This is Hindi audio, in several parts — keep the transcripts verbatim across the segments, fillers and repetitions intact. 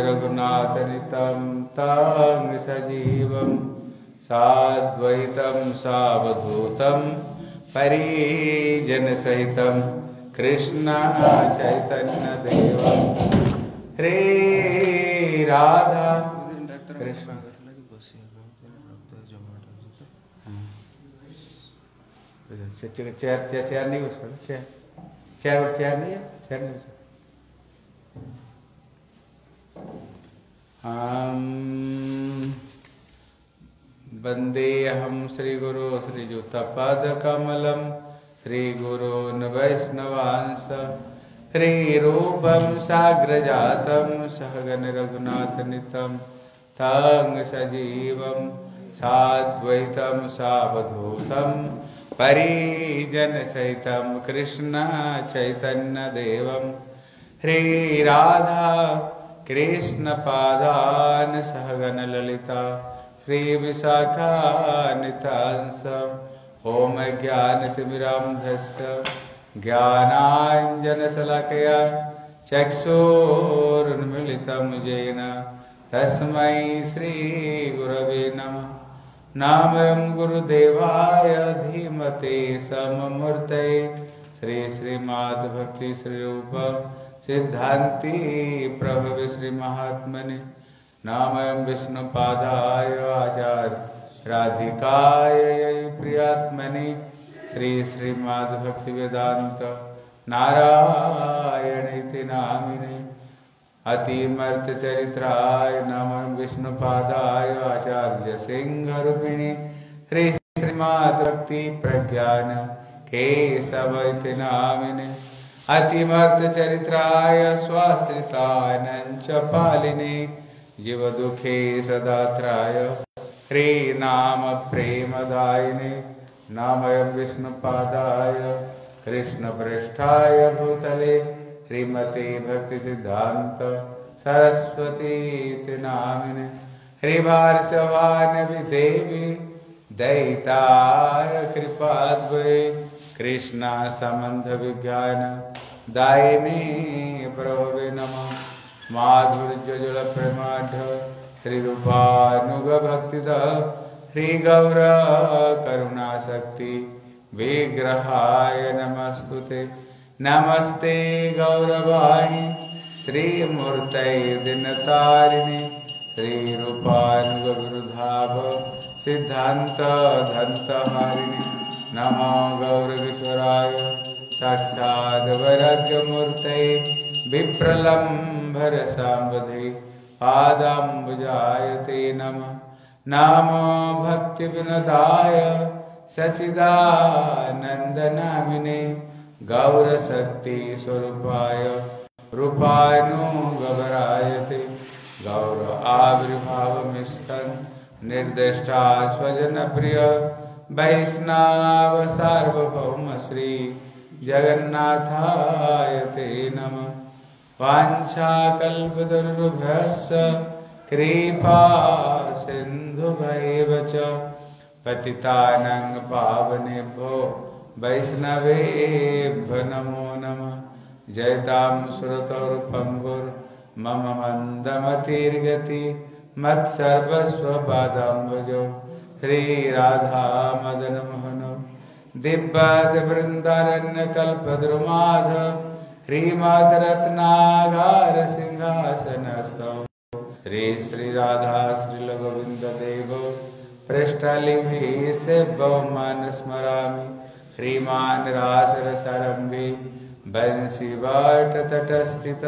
रघुनाथनितं तं सजीवं साद्वैतं सावधूतं परिजनसहितं कृष्ण चैतन्यदेवं Shri Radha Krishna chair chair chair नहीं उसको चेयर चेयर चेयर नहीं है चेयर नहीं उसको हम वंदेहं श्री गुरु श्रीयुतपादकमलं श्री गुरून् वैष्णवांश श्रीरूपं साग्रजातं सहगण रघुनाथनितं तं सजीवं साद्वैतं सावधूतं परिजनसहितं कृष्ण चैतन्यदेवं श्री राधा कृष्ण पादान् सहगण ललिता श्री विशाखान्वितांश ओम ज्ञानतिमिरान्धस्य ज्ञानाञ्जनशलाकया चक्षुरुन्मीलितं येन तस्मै श्रीगुरवे नमः। नामं गुरुदेवाय धीमते सममूर्तये श्री श्रीमद्भक्ति श्रीरूप सिद्धान्ति प्रभवे श्री महात्मने नामं विष्णुपादाय आचार्य राधिकाय प्रियात्मने श्री श्रीमद्भक्तिवेदान्त नारायणेति नामिने अतिमर्त्यचरित्राय नमः विष्णुपादाय आचार्य सिंहरूपिणे श्री श्रीमद्भक्ति प्रज्ञान केशवैति नामिने अतिमर्त्यचरित्राय स्वाश्रितानञ्च पालिने जीवदुःखे सदात्राय श्रीनाम प्रेमदायिने नामयं विष्णुपादाय कृष्णपृष्ठाय भूतले श्रीमते भक्तिसिद्धान्त सरस्वतीति नामिने श्रीवार्षभानवि देवी दयिताय कृपाद्वये कृष्णा संबंध विज्ञान दायिने प्रभवे नमः। माधुर्य जल प्रेमाढ श्री रूपानुग भक्तिद श्री गौर करुणाशक्ति विग्रहाय नमस्तुते नमस्ते गौरवाणी श्रीमूर्तये दिनतारिणे श्री रूपानुग विरुधाभ सिद्धांत धंतहारिणे नमो गौरकिशोराय साक्षात् वैराग्यमूर्तये विप्रलम्भर सांबधे पादाम्बुजायते नमः। नमो भक्तिविनोदाय सच्चिदानन्दनामिने गौरशक्ति स्वरूपाय रूपानुगवरायते गौर आविर्भावमिष्टं निर्दिष्टा स्वजनप्रिय वैष्णव सार्वभौम श्री जगन्नाथाय ते नमः। वाञ्छाकल्पतरुभ्यश्च कृपा सिन्धुभैव च पतितानां पावनेभ्यो वैष्णवेभ्यो नमो नमः। जयतां सुरतोरुपङ्गुर्मम मन्दमतिर्गति मत्सर्वस्वपादाम्बुजो श्रीराधा मदनमोहनो दिव्यादिवृन्दारण्यकल्पद्रुमाध श्रीमद्रत्नागार सिंहासनस्थौ श्री श्रीराधा श्रीलगोविन्ददेवो पृष्ठलिभिः सेव्यमानस्मरामि श्रीमान् रासरसारम्भे बंसीवाटतटस्थित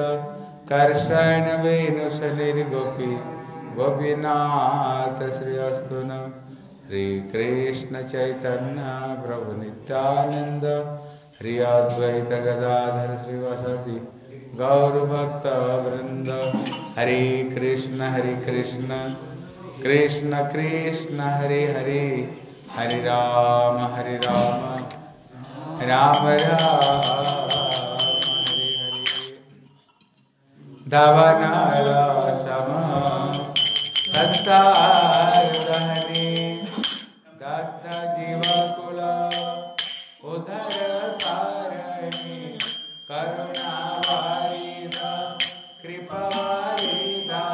कर्षणवेणुसलिर्गोपी गोपीनाथ श्री अस्तु न। श्री कृष्ण चैतन्य प्रभु नित्यानंद श्री अद्वैत गदाधर श्रीवासदि गौर भक्त वृंद। हरे कृष्ण हरे कृष्ण कृष्ण कृष्ण हरे हरे हरे राम हरे राम राम राम हरे हरे। धवनाला समा संसार सहने दत्त जीवकुला उधर तारणी करुणा वारिदा कृपा वारिदा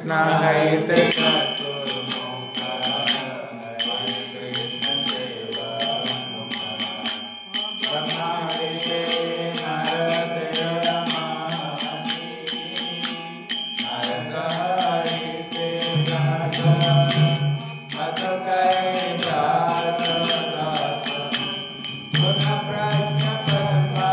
कृष्ण हित चतुर्मुख हरे कृष्ण ब्रह्मादिते नारद नारदादिते अथ कैलास गुण प्रज्ञ ब्रह्मा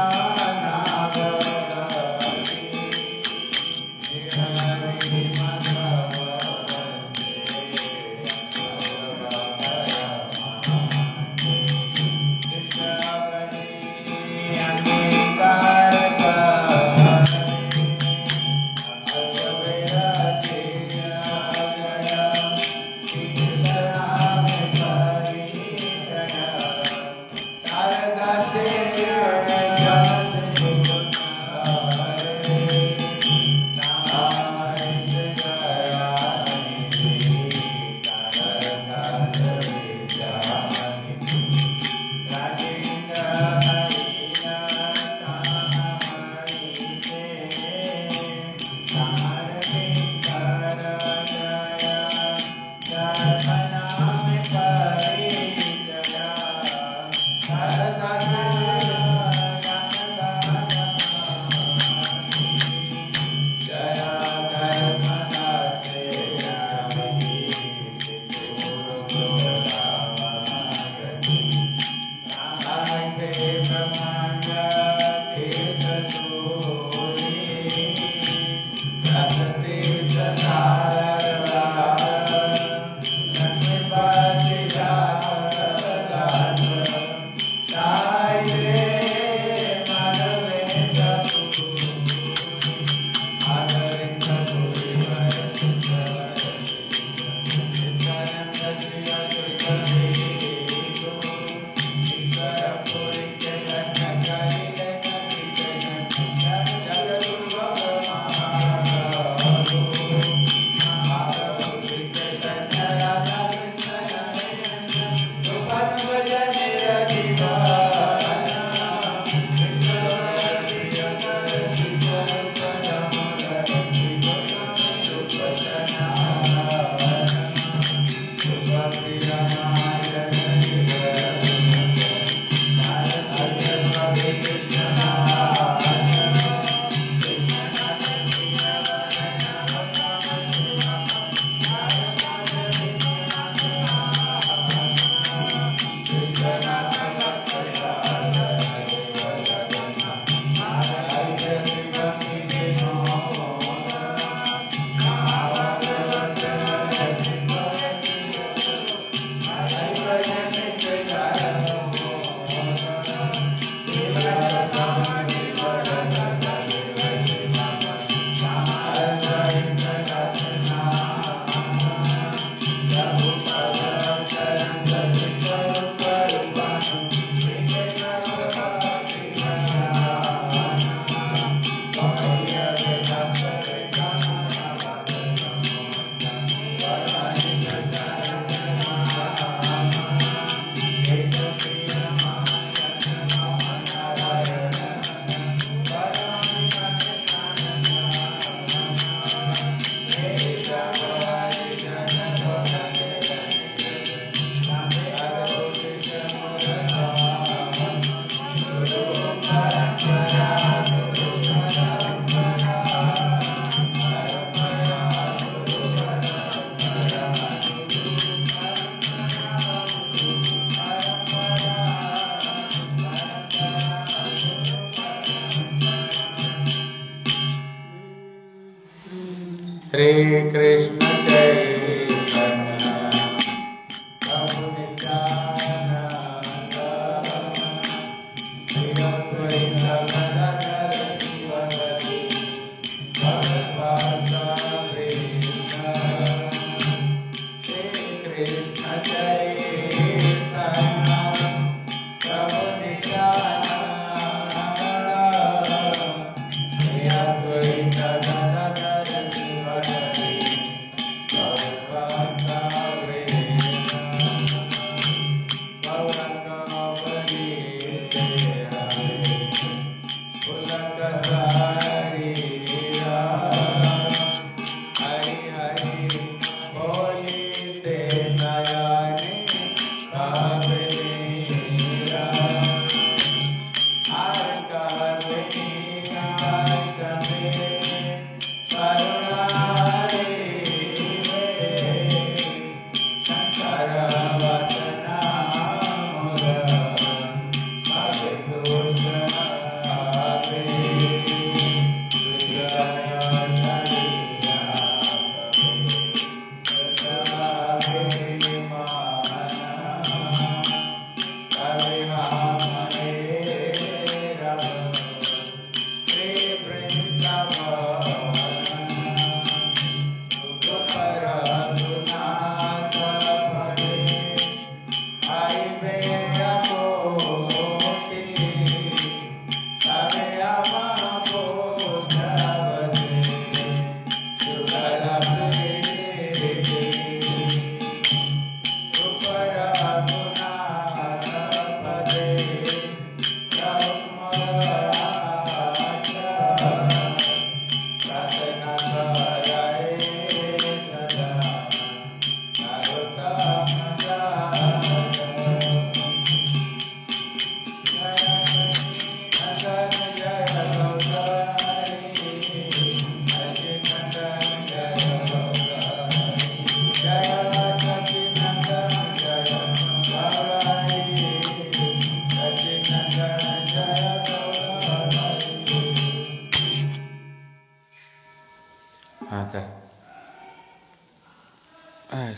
श्री कृष्ण चैतन्य प्रभु नित्यानंद श्री अद्वैत गदाधर शिवासादि भगवत्पाद कृष्ण श्री कृष्ण चैतन्य प्रभु नित्यानंद श्री अद्वैत गदाधर शिवासादि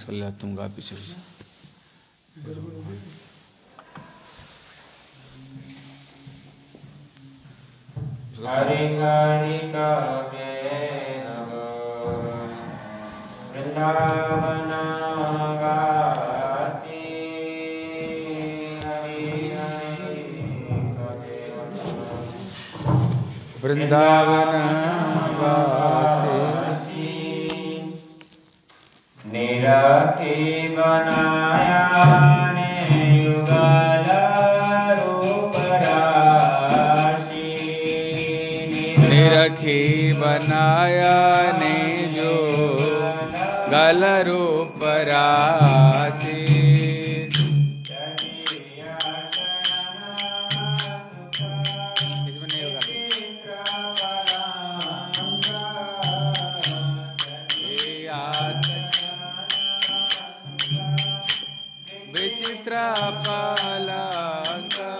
कर लिया तुम गा पीछे से। हरि हरि काव्ये वृंदावन वासी हरि हरि काव्ये वृंदावन वासी निरखी बनाया ने युगल रूप राशि निरखी बनाया ने जो गल रूप राशि विचित्र पलंका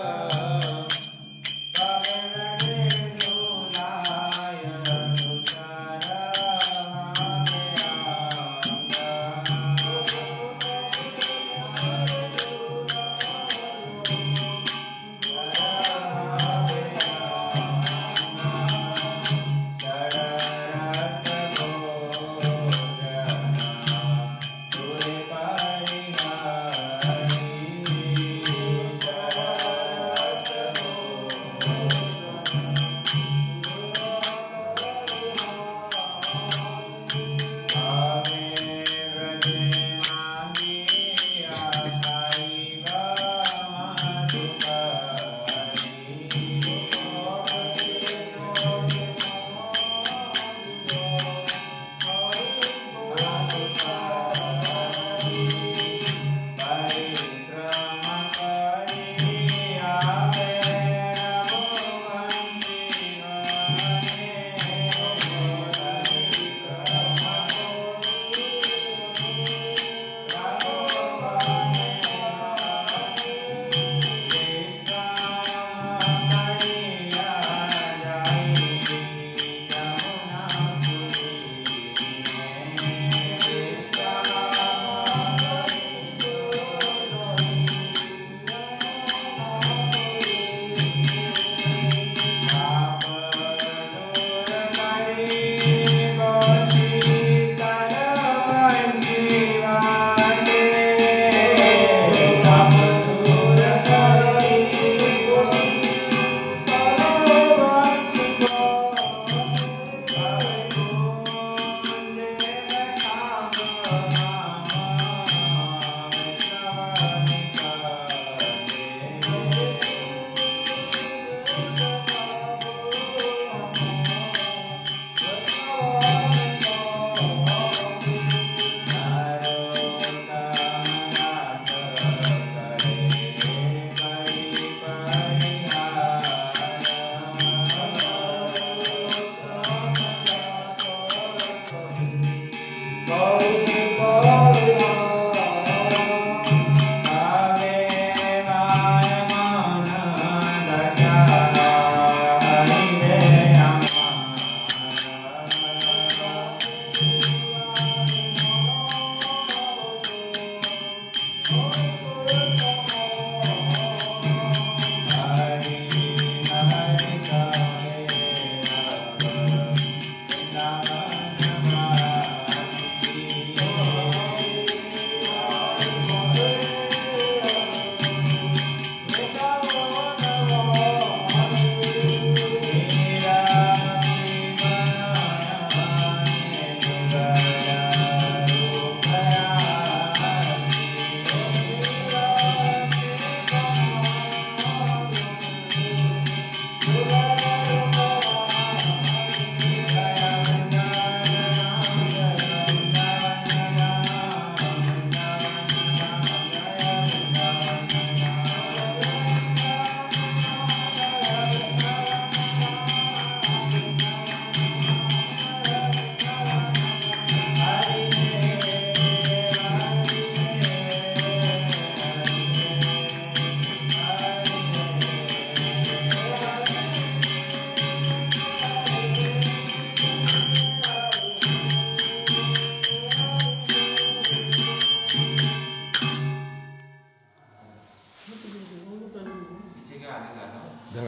धरो।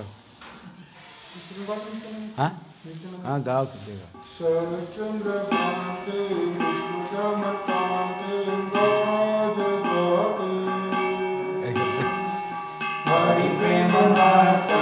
हाँ हाँ गाओ कीजिएगा। शरचंद्र कांते विष्णुदम कांते राजगाते हरि प्रेम माता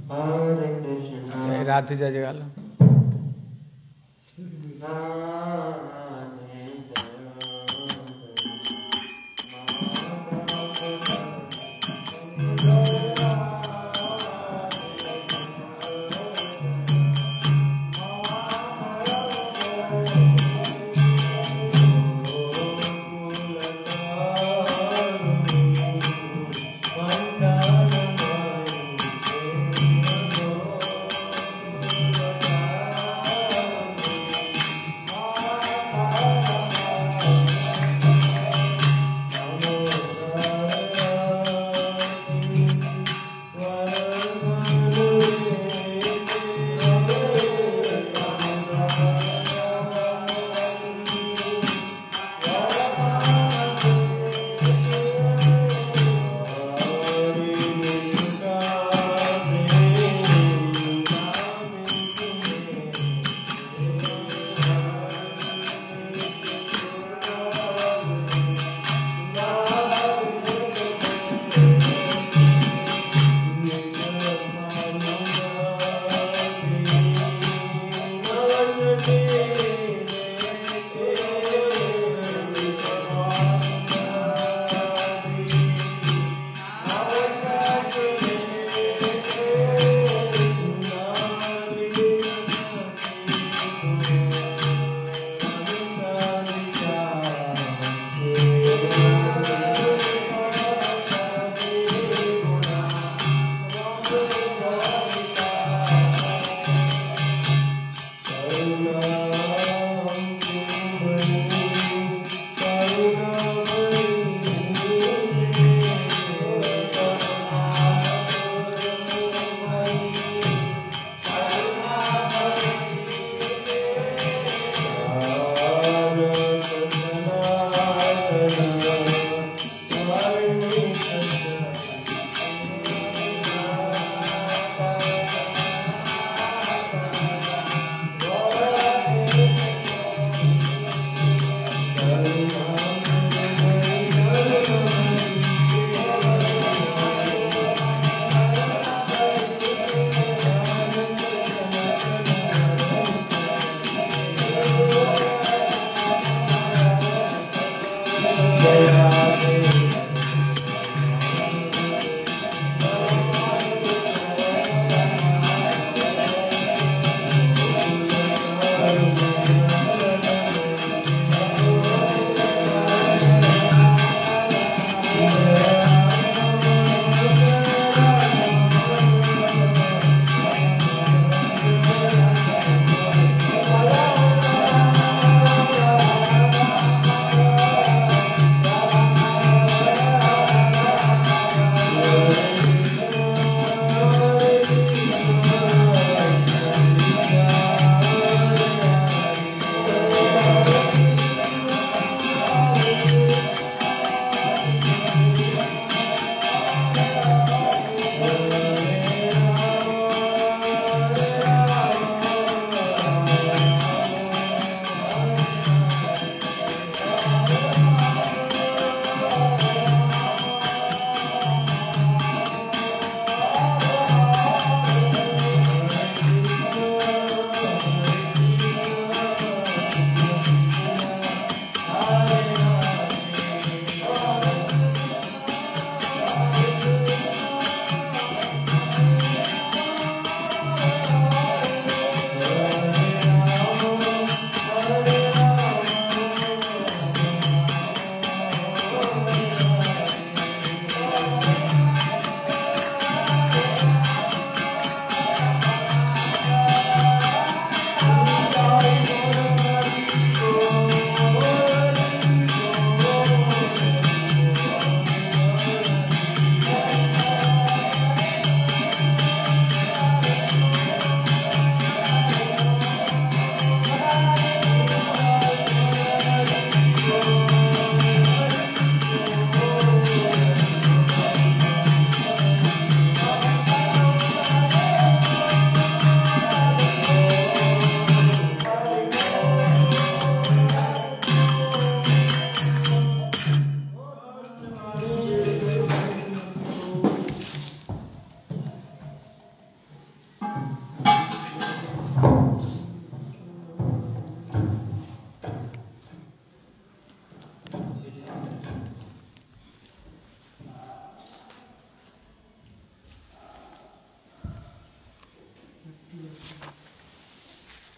Hare Krishna. जय राधे जय जगालो।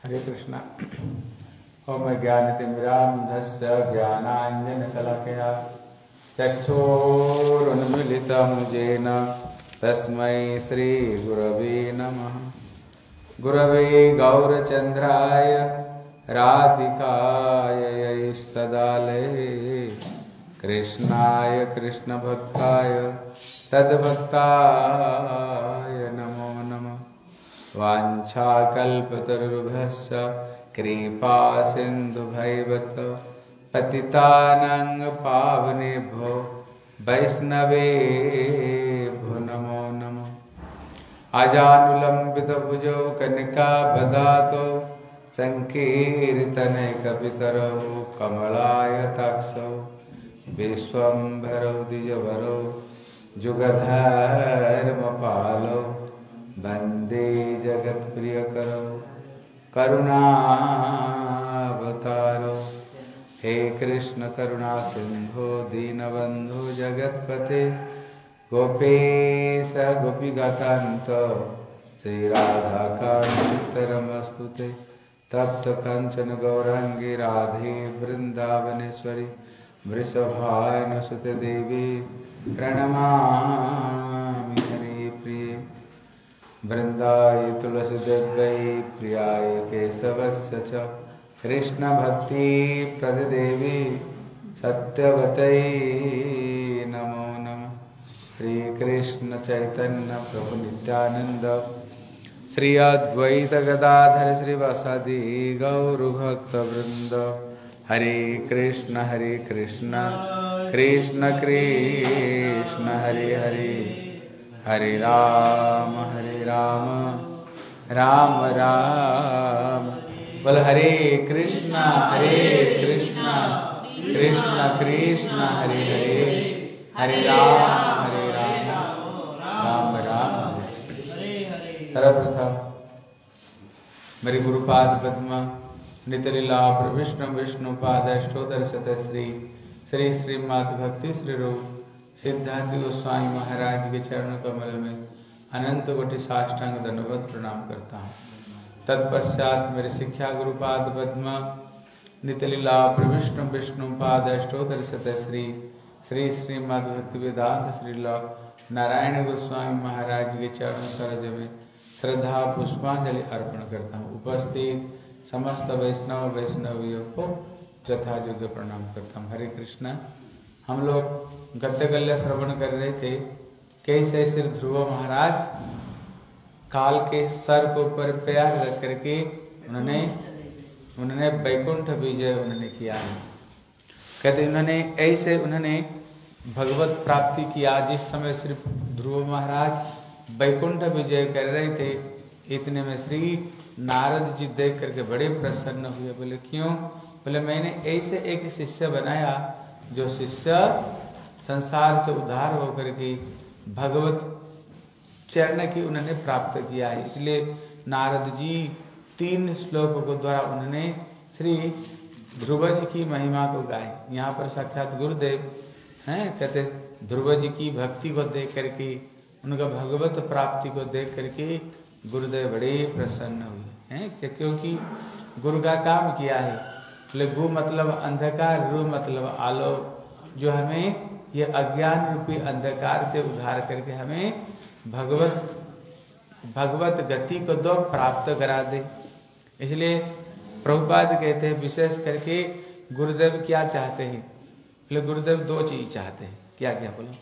हरे कृष्णा। ओम ज्ञानतिमिरान्धस्य ज्ञानाञ्जनशलाकया चक्षुरुन्मीलितं येन तस्मै श्रीगुरवे नमः। गुरवे गौरचन्द्राय राधिकाय यैस्तदालये कृष्णाय कृष्णभक्ताय तद्भक्ताय नमो नमः। वाञ्छाकल्पतरुभ्यश्च कृपा सिन्धुभैवत पतितानां पावनेभ्यो वैष्णवेभ्यो नमो नमः। अजानुलम्बितभुजौ कनिकाबदातो संकीर्तनैकपितरौ कमलायताक्षौ विश्वम्भरौ द्विजवरौ जुगधर्मपालौ वन्दे जगत्प्रियकरौ करुणावतारो। हे कृष्ण करुणा सिंधो दीनबंधु जगत्पते गोपेश गोपिकान्त श्री राधाकान्त नमस्तुते। तप्त कंचन गौरांगी राधे वृंदावनेश्वरी वृषभानुसुते देवी प्रणमामि हरि प्रिय। वृंदाय तुलसी देव्यै प्रियाय केशवस्य च कृष्ण भक्ति प्रदेवी सत्यवतै नमो नमः। श्री कृष्ण चैतन्य प्रभु नित्यानंद श्री अद्वैत गदाधर श्रीवासादि गौरभक्त वृंद। हरे कृष्ण हरे कृष्ण कृष्ण कृष्ण हरे हरे हरे राम हरे राम राम राम। बोल हरे कृष्ण हरे कृष्ण कृष्ण कृष्ण हरे हरे हरे राम हरे राम राम राम। सर्वप्रथम मेरे गुरुपाद पद्म नितलीला विष्णु विष्णुपाद अष्टोदर शत श्री श्री श्रीमद् भक्ति श्री रूप सिद्धांत गोस्वामी महाराज के चरण कमल में अनंत कोटि साष्टांग दंडवत प्रणाम करता हूँ। तत्पश्चात मेरे शिक्षा गुरुपाद पद्म नितलीला विष्णु विष्णुपाद अष्टोदर शत श्री श्री श्रीमद् भक्ति वेदांत श्रीला नारायण गोस्वामी महाराज के चरण सरोज में श्रद्धा पुष्पांजलि अर्पण करता हूँ। उपस्थित समस्त वैष्णव वैष्णवियों को यथा योग्य प्रणाम करता हूँ। हरे कृष्णा। हम लोग गद्यगल्य श्रवण कर रहे थे कैसे श्री ध्रुव महाराज काल के सर को ऊपर पैर रख करके उन्होंने उन्होंने वैकुंठ विजय उन्होंने किया है। कहते उन्होंने ऐसे उन्होंने भगवत प्राप्ति किया जिस समय श्री ध्रुव महाराज वैकुंठ विजय कर रहे थे। इतने में श्री नारद जी देख करके बड़े प्रसन्न हुए। बोले क्यों? बोले मैंने ऐसे एक शिष्य बनाया जो शिष्य संसार से उद्धार होकर के भगवत चरण की उन्होंने प्राप्त किया है। इसलिए नारद जी तीन श्लोकों को द्वारा उन्होंने श्री ध्रुव जी की महिमा को गाए। यहाँ पर साक्षात गुरुदेव हैं कहते ध्रुव जी की भक्ति को देख करके उनका भगवत प्राप्ति को देख करके गुरुदेव बड़े प्रसन्न हुए हैं। क्योंकि गुरु का काम किया है। गु मतलब अंधकार, रु मतलब आलोक, जो हमें ये अज्ञान रूपी अंधकार से उद्धार करके हमें भगवत भगवत गति को दो प्राप्त करा दे। इसलिए प्रभुपाद कहते हैं विशेष करके गुरुदेव क्या चाहते हैं? बोले गुरुदेव दो चीज चाहते हैं। क्या क्या बोला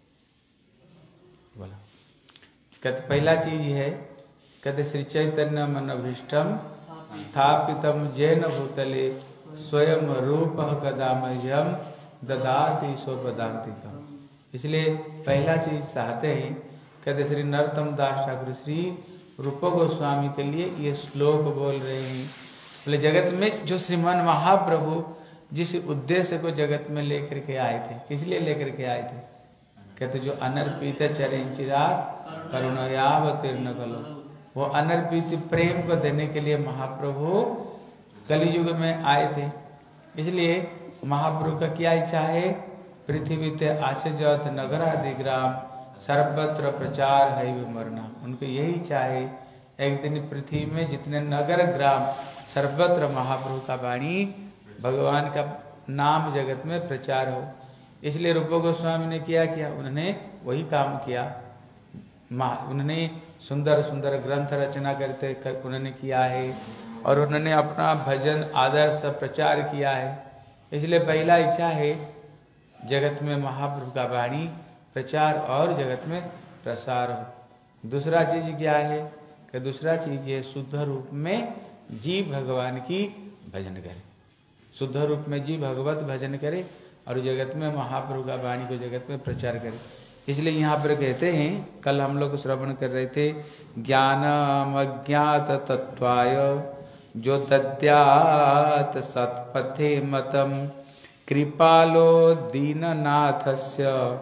बोला कहते पहला चीज है कहते श्री चैतन्य मनोभीष्टम स्थापितम जैन भूतले स्वयं रूप कदा मह्यम ददाति स्वपदांतिकम। इसलिए पहला चीज चाहते हैं कहते श्री नरोत्तम दास ठाकुर श्री रूप गोस्वामी के लिए ये श्लोक बोल रहे हैं। बोले जगत में जो श्रीमान महाप्रभु जिस उद्देश्य को जगत में लेकर के आए थे, किस लिए लेकर के आए थे? कहते जो अनर्पित चरिंचिरा करुणयावतीर्ण कलो, वो अनर्पित प्रेम को देने के लिए महाप्रभु कलियुग में आए थे। इसलिए महाप्रभु का क्या इच्छा है? पृथ्वी ते आशजत नगरादिग्राम सर्वत्र प्रचार है मरना। उनको यही इच्छा है एक दिन पृथ्वी में जितने नगर ग्राम सर्वत्र महाप्रभु का वाणी भगवान का नाम जगत में प्रचार हो। इसलिए रूप गोस्वामी ने क्या किया, उन्होंने वही काम किया। उन्होंने सुंदर सुंदर ग्रंथ रचना करते कर, उन्होंने किया है और उन्होंने अपना भजन आदर्श प्रचार किया है। इसलिए पहला इच्छा है जगत में महाप्रभु का वाणी प्रचार और जगत में प्रसार हो। दूसरा चीज क्या है कि दूसरा चीज ये शुद्ध रूप में जीव भगवान की भजन करे, शुद्ध रूप में जीव भगवत भजन करे और जगत में महाप्रभु का वाणी को जगत में प्रचार करे। इसलिए यहाँ पर कहते हैं, कल हम लोग श्रवण कर रहे थे, ज्ञानम अज्ञात तत्वाय जो दद्यात सत्पथे मतम कृपालो दीननाथस्य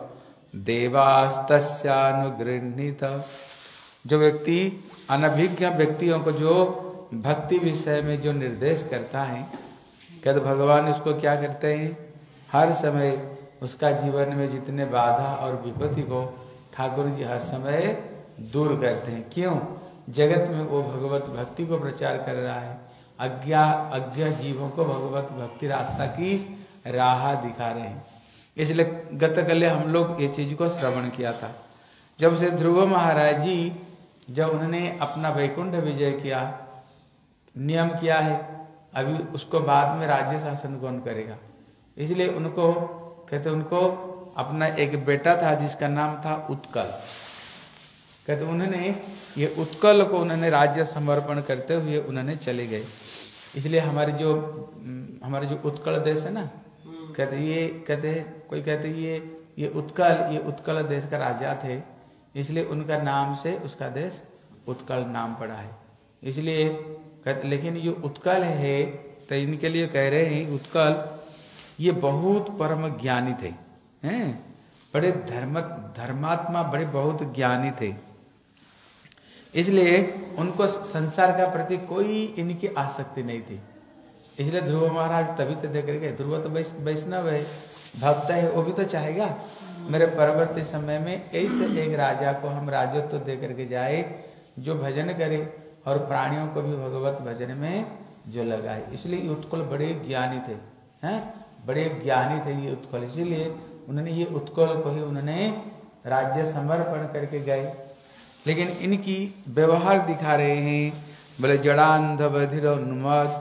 देवास्तस्यानुगृह्णीत। जो व्यक्ति अनभिज्ञ व्यक्तियों को जो भक्ति विषय में जो निर्देश करता है, कहते भगवान उसको क्या करते हैं, हर समय उसका जीवन में जितने बाधा और विपत्ति को ठाकुर जी हर समय दूर करते हैं। क्यों? जगत में वो भगवत भक्ति को प्रचार कर रहा है, अज्ञा अज्ञ जीवों को भगवत भक्ति रास्ता की राह दिखा रहे हैं। इसलिए गत कले हम लोग ये चीज को श्रवण किया था। जब से ध्रुव महाराज जी जब उन्होंने अपना वैकुंठ विजय किया, नियम किया है अभी उसको बाद में राज्य शासन कौन करेगा, इसलिए उनको कहते उनको अपना एक बेटा था जिसका नाम था उत्कल। कहते उन्होंने ये उत्कल को उन्होंने राज्य समर्पण करते हुए उन्होंने चले गए। इसलिए हमारे जो हमारे जो उत्कल देश है ना, कहते ये कहते कोई कहते ये ये उत्कल ये उत्कल देश का राजा थे, इसलिए उनका नाम से उसका देश उत्कल नाम पड़ा है। इसलिए कहते लेकिन ये उत्कल है तो इनके लिए कह रहे हैं उत्कल ये बहुत परम ज्ञानी थे, हैं बड़े धर्म धर्मात्मा बड़े बहुत ज्ञानी थे। इसलिए उनको संसार का प्रति कोई इनकी आसक्ति नहीं थी। इसलिए ध्रुव महाराज तभी तो देख गए, ध्रुव तो वैष्णव है, भक्त है, वो भी तो चाहेगा मेरे परवर्ती समय में ऐसे एक राजा को हम राजत्व तो दे करके जाए जो भजन करे और प्राणियों को भी भगवत भजन में जो लगाए। इसलिए उत्कल बड़े ज्ञानी थे, हैं बड़े ज्ञानी थे ये उत्कल। इसीलिए उन्होंने ये उत्कल को ही उन्होंने राज्य समर्पण करके गए। लेकिन इनकी व्यवहार दिखा रहे हैं, बोले जड़ांध बधिर उन्मद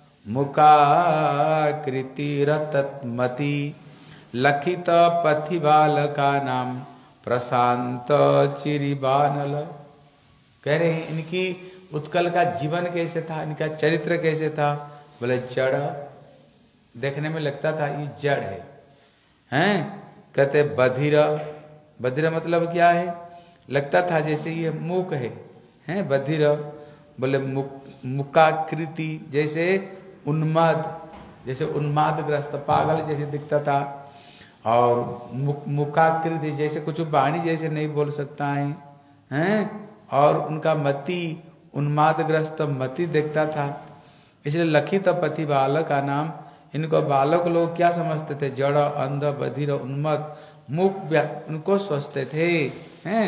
मुकाकृति रतमति लखित पथि बालका नाम प्रशांत चिरिबानल। कह रहे हैं इनकी उत्कल का जीवन कैसे था, इनका चरित्र कैसे था, बोले जड़, देखने में लगता था ये जड़ है, हैं कहते बधिर, बधिर मतलब क्या है, लगता था जैसे ये मूक है, हैं बधिर। बोले मुक मुकाकृति जैसे उन्माद, जैसे उन्माद ग्रस्त पागल जैसे दिखता था, और मुक मुकाकृति जैसे कुछ वाणी जैसे नहीं बोल सकता है, हैं और उनका मति उन्मादग्रस्त मति देखता था। इसलिए लखित पथि बालक का नाम, इनको बालक लोग क्या समझते थे, जड़ अंध बधिर उन्मत्त मुख उनको सोचते थे, हैं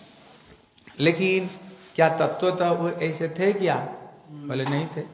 लेकिन क्या तत्वतः वो ऐसे थे क्या, बोले नहीं थे,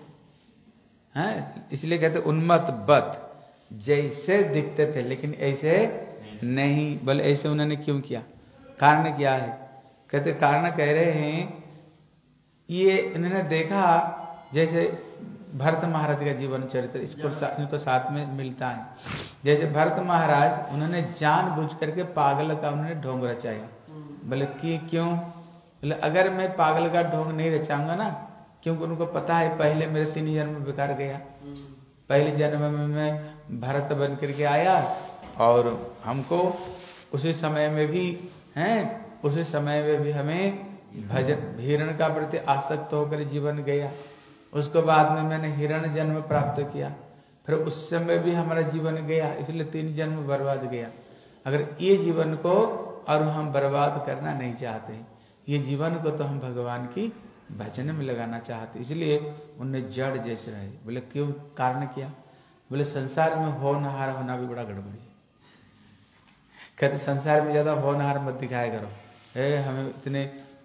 हैं इसलिए कहते उन्मत्त बत जैसे दिखते थे लेकिन ऐसे नहीं। बोले ऐसे उन्होंने क्यों किया, कारण क्या है, कहते कारण कह रहे हैं ये इन्होंने देखा जैसे भरत महाराज का जीवन चरित्र इसको सा, इनको साथ में मिलता है। जैसे भरत महाराज उन्होंने जानबूझ करके पागल का उन्होंने ढोंग रचाया। बोले कि क्यों, बोले अगर मैं पागल का ढोंग नहीं रचाऊंगा ना, क्योंकि उनको पता है पहले मेरे तीन जन्म बेकार गया, पहले जन्म में मैं भरत बन करके आया और हमको उसी समय में भी हैं उसी समय में भी हमें भजन हिरण का प्रति आसक्त होकर जीवन गया। उसके बाद में मैंने हिरण जन्म प्राप्त किया, फिर उस समय भी हमारा जीवन गया, इसलिए तीन जन्म बर्बाद गया। अगर ये जीवन को और हम बर्बाद करना नहीं चाहते, ये जीवन को तो हम भगवान की भजन में लगाना चाहते, इसलिए उनने जड़ जैसे रहे। बोले क्यों, कारण क्या, बोले संसार में होनहार होना भी बड़ा गड़बड़ी है। कहते संसार में ज्यादा होनहार मत दिखाया करो, ए हमें इतने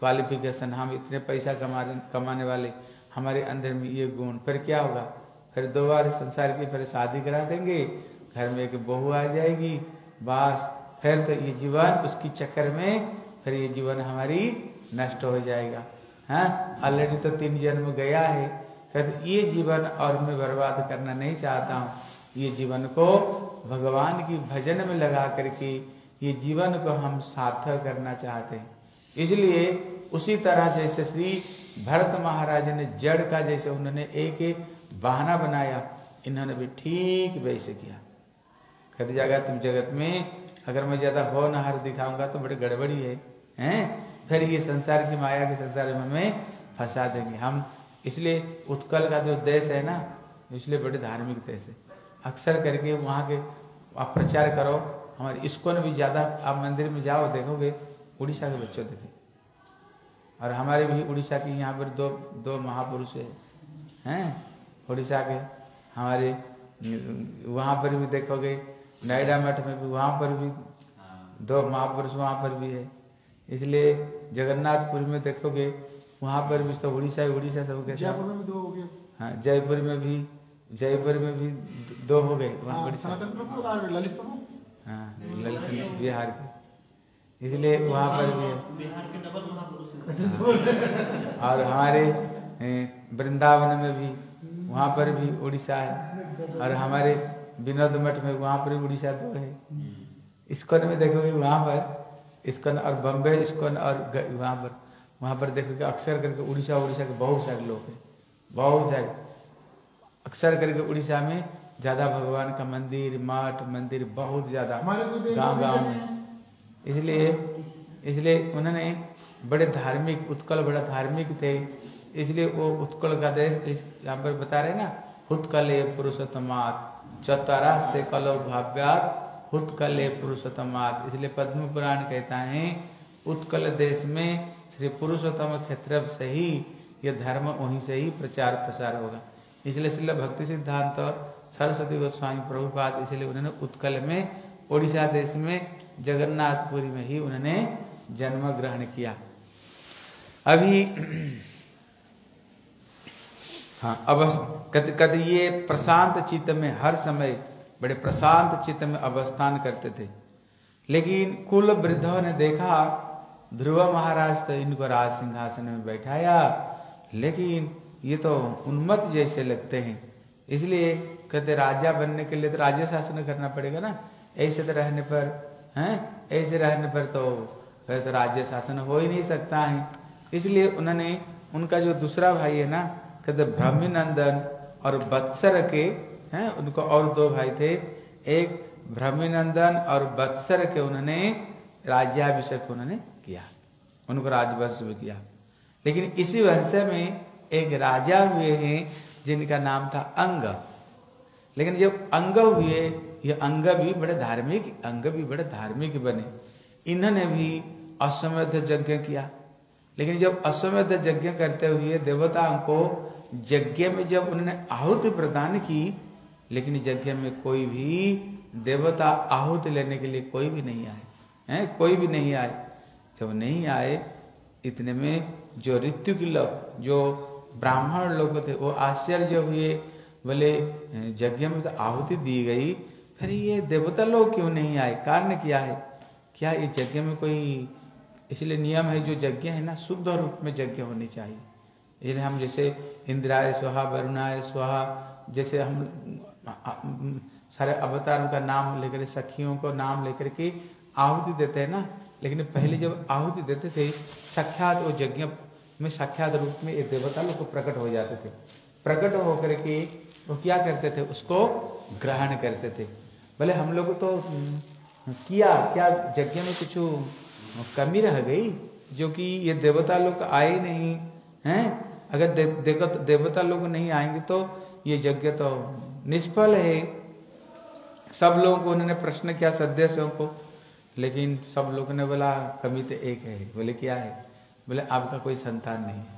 क्वालिफिकेशन, हम इतने पैसा कमा कमाने वाले, हमारे अंदर में ये गुण, फिर क्या होगा? फिर दो बार संसार की फिर शादी करा देंगे, घर में एक बहू आ जाएगी, बस फिर तो ये जीवन उसकी चक्कर में फिर ये जीवन हमारी नष्ट हो जाएगा। हाँ, ऑलरेडी तो तीन जन्म गया है, कहते ये जीवन और मैं बर्बाद करना नहीं चाहता हूँ। ये जीवन को भगवान की भजन में लगा करके ये जीवन को हम सार्थक करना चाहते हैं। इसलिए उसी तरह जैसे श्री भरत महाराज ने जड़ का जैसे उन्होंने एक एक बहाना बनाया, इन्होंने भी ठीक वैसे किया। कहते जाएगा तुम जगत में अगर मैं ज्यादा होनहार दिखाऊंगा तो बड़ी गड़बड़ी है, हैं? फिर ये संसार की माया के संसार में हमें फंसा देंगे हम। इसलिए उत्कल का जो देश है ना, इसलिए बड़े धार्मिक देश है। अक्सर करके वहाँ के आप प्रचार करो, हमारे इस्कॉन भी ज्यादा, आप मंदिर में जाओ देखोगे उड़ीसा के बच्चों देखे, और हमारे भी उड़ीसा के यहाँ पर दो दो महापुरुष है, हैं उड़ीसा के हमारे, वहाँ पर भी देखोगे नोएडा मठ में भी, वहाँ पर भी दो महापुरुष वहाँ पर भी है। इसलिए जगन्नाथपुर में देखोगे वहाँ पर भी तो उड़ीसा उड़ीसा सब के जयपुर में भी दो हो गए। हाँ, जयपुर में भी जयपुर में भी दो हो गए वहाँ उड़ीसा। सनातन प्रभु और ललित प्रभु, हाँ, ललित बिहार के, इसलिए वहाँ पर भी है। बिहार के डबल महापुरुष। और हमारे वृंदावन में भी, वहाँ पर भी उड़ीसा है, और हमारे विनोद मठ में वहाँ पर भी उड़ीसा दो है। इस्कॉन में देखोगे वहाँ पर इस्कॉन और बम्बे इस्कॉन और वहाँ पर वहाँ पर देखोगे अक्सर करके उड़ीसा उड़ीसा के बहुत सारे लोग हैं, बहुत सारे। अक्सर करके उड़ीसा में ज्यादा भगवान का मंदिर मठ मंदिर बहुत ज्यादा गांव गांव में। इसलिए इसलिए उन्होंने बड़े धार्मिक, उत्कल बड़ा धार्मिक थे, इसलिए वो उत्कल का देश यहाँ पर बता रहे ना, उत्कले पुरुषोत्तमात् चतुरास्ते कलो भाव्यात् उत्कले पुरुषोत्तमात्। इसलिए पद्म पुराण कहता है उत्कल देश में श्री पुरुषोत्तम क्षेत्र से ही ये धर्म वहीं से ही प्रचार प्रसार होगा। इसलिए श्रील भक्ति सिद्धांत सरस्वती गोस्वामी प्रभुपाद इसलिए उन्होंने उत्कल में ओडिशा देश में जगन्नाथपुरी में ही उन्होंने जन्म ग्रहण किया। अभी हाँ अवस्थ कद कद ये प्रशांत चित्त में हर समय बड़े प्रशांत चित्त में अवस्थान करते थे। लेकिन कुल वृद्धों ने देखा ध्रुव महाराज तो इनको राज सिंहासन में बैठाया, लेकिन ये तो उन्मत्त जैसे लगते हैं, इसलिए कहते राजा बनने के लिए तो राज्य शासन करना पड़ेगा ना, ऐसे तो रहने पर हैं ऐसे रहने पर तो फिर तो राज्य शासन हो ही नहीं सकता है। इसलिए उन्होंने उनका जो दूसरा भाई है ना, कहते भ्रमिनंदन और बत्सर के हैं, उनको और दो भाई थे, एक भ्रमिनंदन और बत्सर के उन्होंने राज्याभिषेक उन्होंने किया, उनको राजवंश भी किया। लेकिन इसी वंश में एक राजा हुए हैं जिनका नाम था अंग। लेकिन जब अंग हुए, ये अंग भी बड़े धार्मिक अंग भी बड़े धार्मिक बने। इन्होंने भी अश्वमेध यज्ञ किया, लेकिन जब अश्वमेध यज्ञ करते हुए देवताओं को यज्ञ में जब उन्होंने आहुति प्रदान की, लेकिन यज्ञ में कोई भी देवता आहुति लेने के लिए कोई भी नहीं आए हैं, कोई भी नहीं आए। जब नहीं आए, इतने में जो ऋतु के लोग जो ब्राह्मण लोग थे वो आश्चर्य हुए, बोले यज्ञ में तो आहुति दी गई, फिर ये देवता लोग क्यों नहीं आए, कारण क्या है, क्या ये यज्ञ में कोई, इसलिए नियम है जो यज्ञ है ना शुद्ध रूप में यज्ञ होनी चाहिए। इसलिए हम जैसे इंद्राय स्वाहा वरुणाय स्वाहा, जैसे हम सारे अवतारों का नाम लेकर सखियों को नाम लेकर के आहुति देते हैं ना, लेकिन पहले जब आहुति देते थे साक्षात वो यज्ञ में साक्षात रूप में ये देवता लोग को प्रकट हो जाते थे। प्रकट होकर के वो क्या करते थे, उसको ग्रहण करते थे। भले हम लोग तो किया क्या यज्ञ में कुछ कमी रह गई, जो कि ये देवता लोग आए नहीं हैं। अगर दे, दे, देवता लोग नहीं आएंगे तो ये यज्ञ तो निष्फल है। सब लोगों को उन्होंने प्रश्न किया सदस्यों को, लेकिन सब लोगों ने बोला कमी तो एक है। बोले क्या है, बोले आपका कोई संतान नहीं है,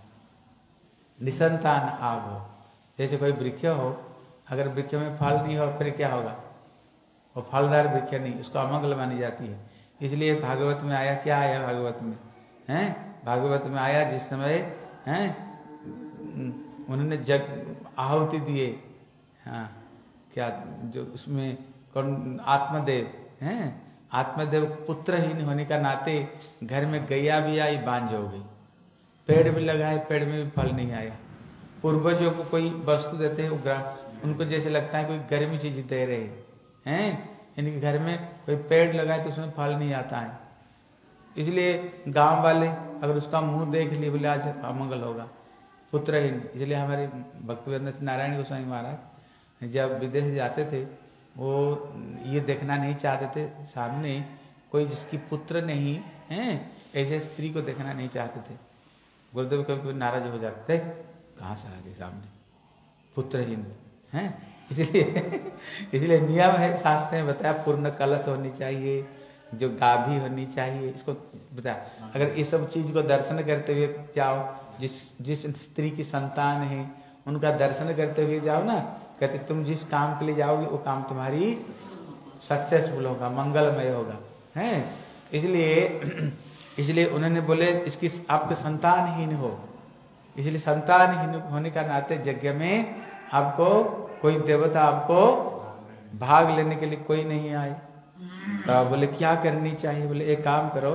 निसंतान आप हो। जैसे कोई वृक्ष हो, अगर वृक्ष में फल नहीं हो फिर क्या होगा, वो फलदार वृक्ष नहीं, उसको अमंगल मानी जाती है। इसलिए भागवत में आया, क्या आया भागवत में हैं, भागवत में आया जिस समय हैं उन्होंने जग आहुति दिए, हाँ क्या जो उसमें कौन आत्मदेव हैं, आत्मदेव पुत्रहीन होने का नाते घर में गैया भी आई बांझ हो गई, पेड़ भी लगाए पेड़ में भी फल नहीं आया। पूर्वजों को कोई वस्तु देते हैं उग्रा उनको जैसे लगता है कोई गर्मी चीज दे रहे हैं, इनके घर में कोई पेड़ लगाए तो उसमें फल नहीं आता है। इसलिए गांव वाले अगर उसका मुंह देख लिए बोले आज अमंगल होगा, पुत्रहीन। इसलिए हमारे भक्तिवेदांत नारायण गोस्वामी महाराज जब विदेश जाते थे वो ये देखना नहीं चाहते थे सामने कोई जिसकी पुत्र नहीं है, ऐसे स्त्री को देखना नहीं चाहते थे। गुरुदेव कभी कभी नाराज हो जाते थे, कहाँ से आ गए सामने पुत्रहीन हैं। इसलिए इसलिए नियम है शास्त्र में बताया पूर्ण कलश होनी चाहिए, जो गाभी होनी चाहिए, इसको बताया। अगर ये सब चीज को दर्शन करते हुए जाओ, जिस जिस स्त्री की संतान है उनका दर्शन करते हुए जाओ ना, कहते तुम जिस काम के लिए जाओगे वो काम तुम्हारी सक्सेसफुल होगा, मंगलमय होगा, हैं। इसलिए इसलिए उन्होंने बोले इसकी आपके संतानहीन हो, इसलिए संतानहीन होने का नाते यज्ञ में आपको कोई देवता आपको भाग लेने के लिए कोई नहीं आए। तो बोले क्या करनी चाहिए, बोले एक काम करो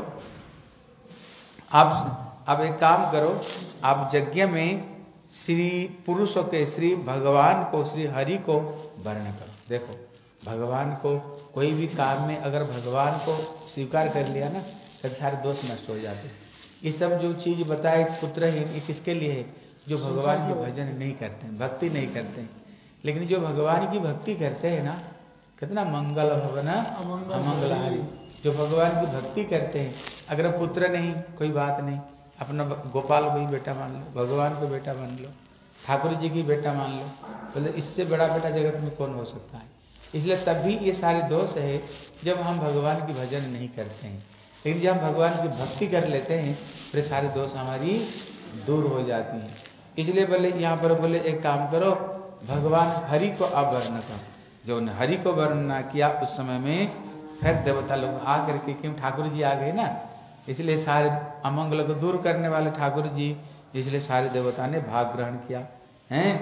आप आप एक काम करो, आप यज्ञ में श्री पुरुषों के श्री भगवान को श्री हरि को वर्ण करो। देखो भगवान को कोई भी काम में अगर भगवान को स्वीकार कर लिया ना तो सारे दोष नष्ट हो जाते हैं। ये सब जो चीज बताए पुत्रहीन ये किसके लिए है, जो भगवान के भजन नहीं करते हैं, भक्ति नहीं करते हैं। लेकिन जो भगवान की भक्ति करते हैं ना, कितना मंगल भवन अमंगलहारी, जो भगवान की भक्ति करते हैं। अगर पुत्र नहीं कोई बात नहीं, अपना गोपाल को ही बेटा मान लो, भगवान को बेटा मान लो, ठाकुर जी की बेटा मान लो, बोले इससे बड़ा बेटा जगत में कौन हो सकता है। इसलिए तभी ये सारे दोष है जब हम भगवान की भजन नहीं करते हैं। लेकिन जब हम भगवान की भक्ति कर लेते हैं फिर सारे दोष हमारी दूर हो जाती हैं। इसलिए बोले यहाँ पर बोले एक काम करो, भगवान हरि को आप वर्ण करो। जो उन्हें हरि को वर्ण किया उस समय में फिर देवता लोग आ करके, क्यों ठाकुर जी आ गए ना, इसलिए सारे अमंगल को दूर करने वाले ठाकुर जी, इसलिए सारे देवता ने भाग ग्रहण किया हैं।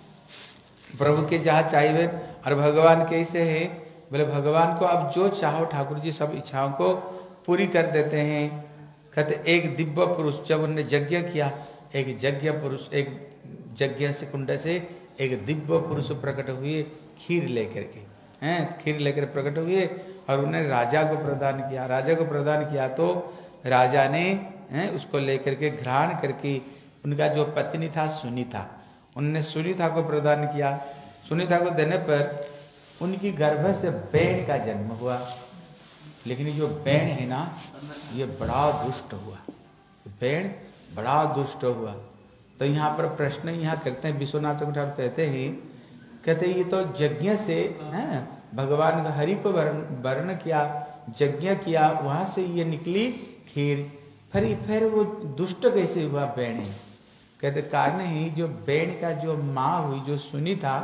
प्रभु के जहाँ चाहिए और भगवान कैसे है, बोले भगवान को अब जो चाहो ठाकुर जी सब इच्छाओं को पूरी कर देते हैं। कहते एक दिव्य पुरुष जब उन्होंने यज्ञ किया, एक यज्ञ पुरुष एक यज्ञ से कुंड से एक दिव्य पुरुष प्रकट हुए खीर लेकर के, हैं खीर लेकर प्रकट हुए और उन्हें राजा को प्रदान किया। राजा को प्रदान किया तो राजा ने हैं उसको लेकर के ग्रहण करके उनका जो पत्नी था सुनीता, उनने सुनीता को प्रदान किया। सुनीता को देने पर उनकी गर्भ से बैण का जन्म हुआ। लेकिन ये जो बैण है ना ये बड़ा दुष्ट हुआ, बैण बड़ा दुष्ट हुआ। तो यहाँ पर प्रश्न यहाँ करते हैं, विश्वनाथ ठाकुर कहते हैं, कहते ये तो यज्ञ से हैं भगवान का हरि को वर्ण वर्ण किया, यज्ञ किया, वहां से ये निकली खीर, फिर फिर वो दुष्ट कैसे हुआ बैण? कहते कारण ही जो बैण का जो माँ हुई जो सुनी था,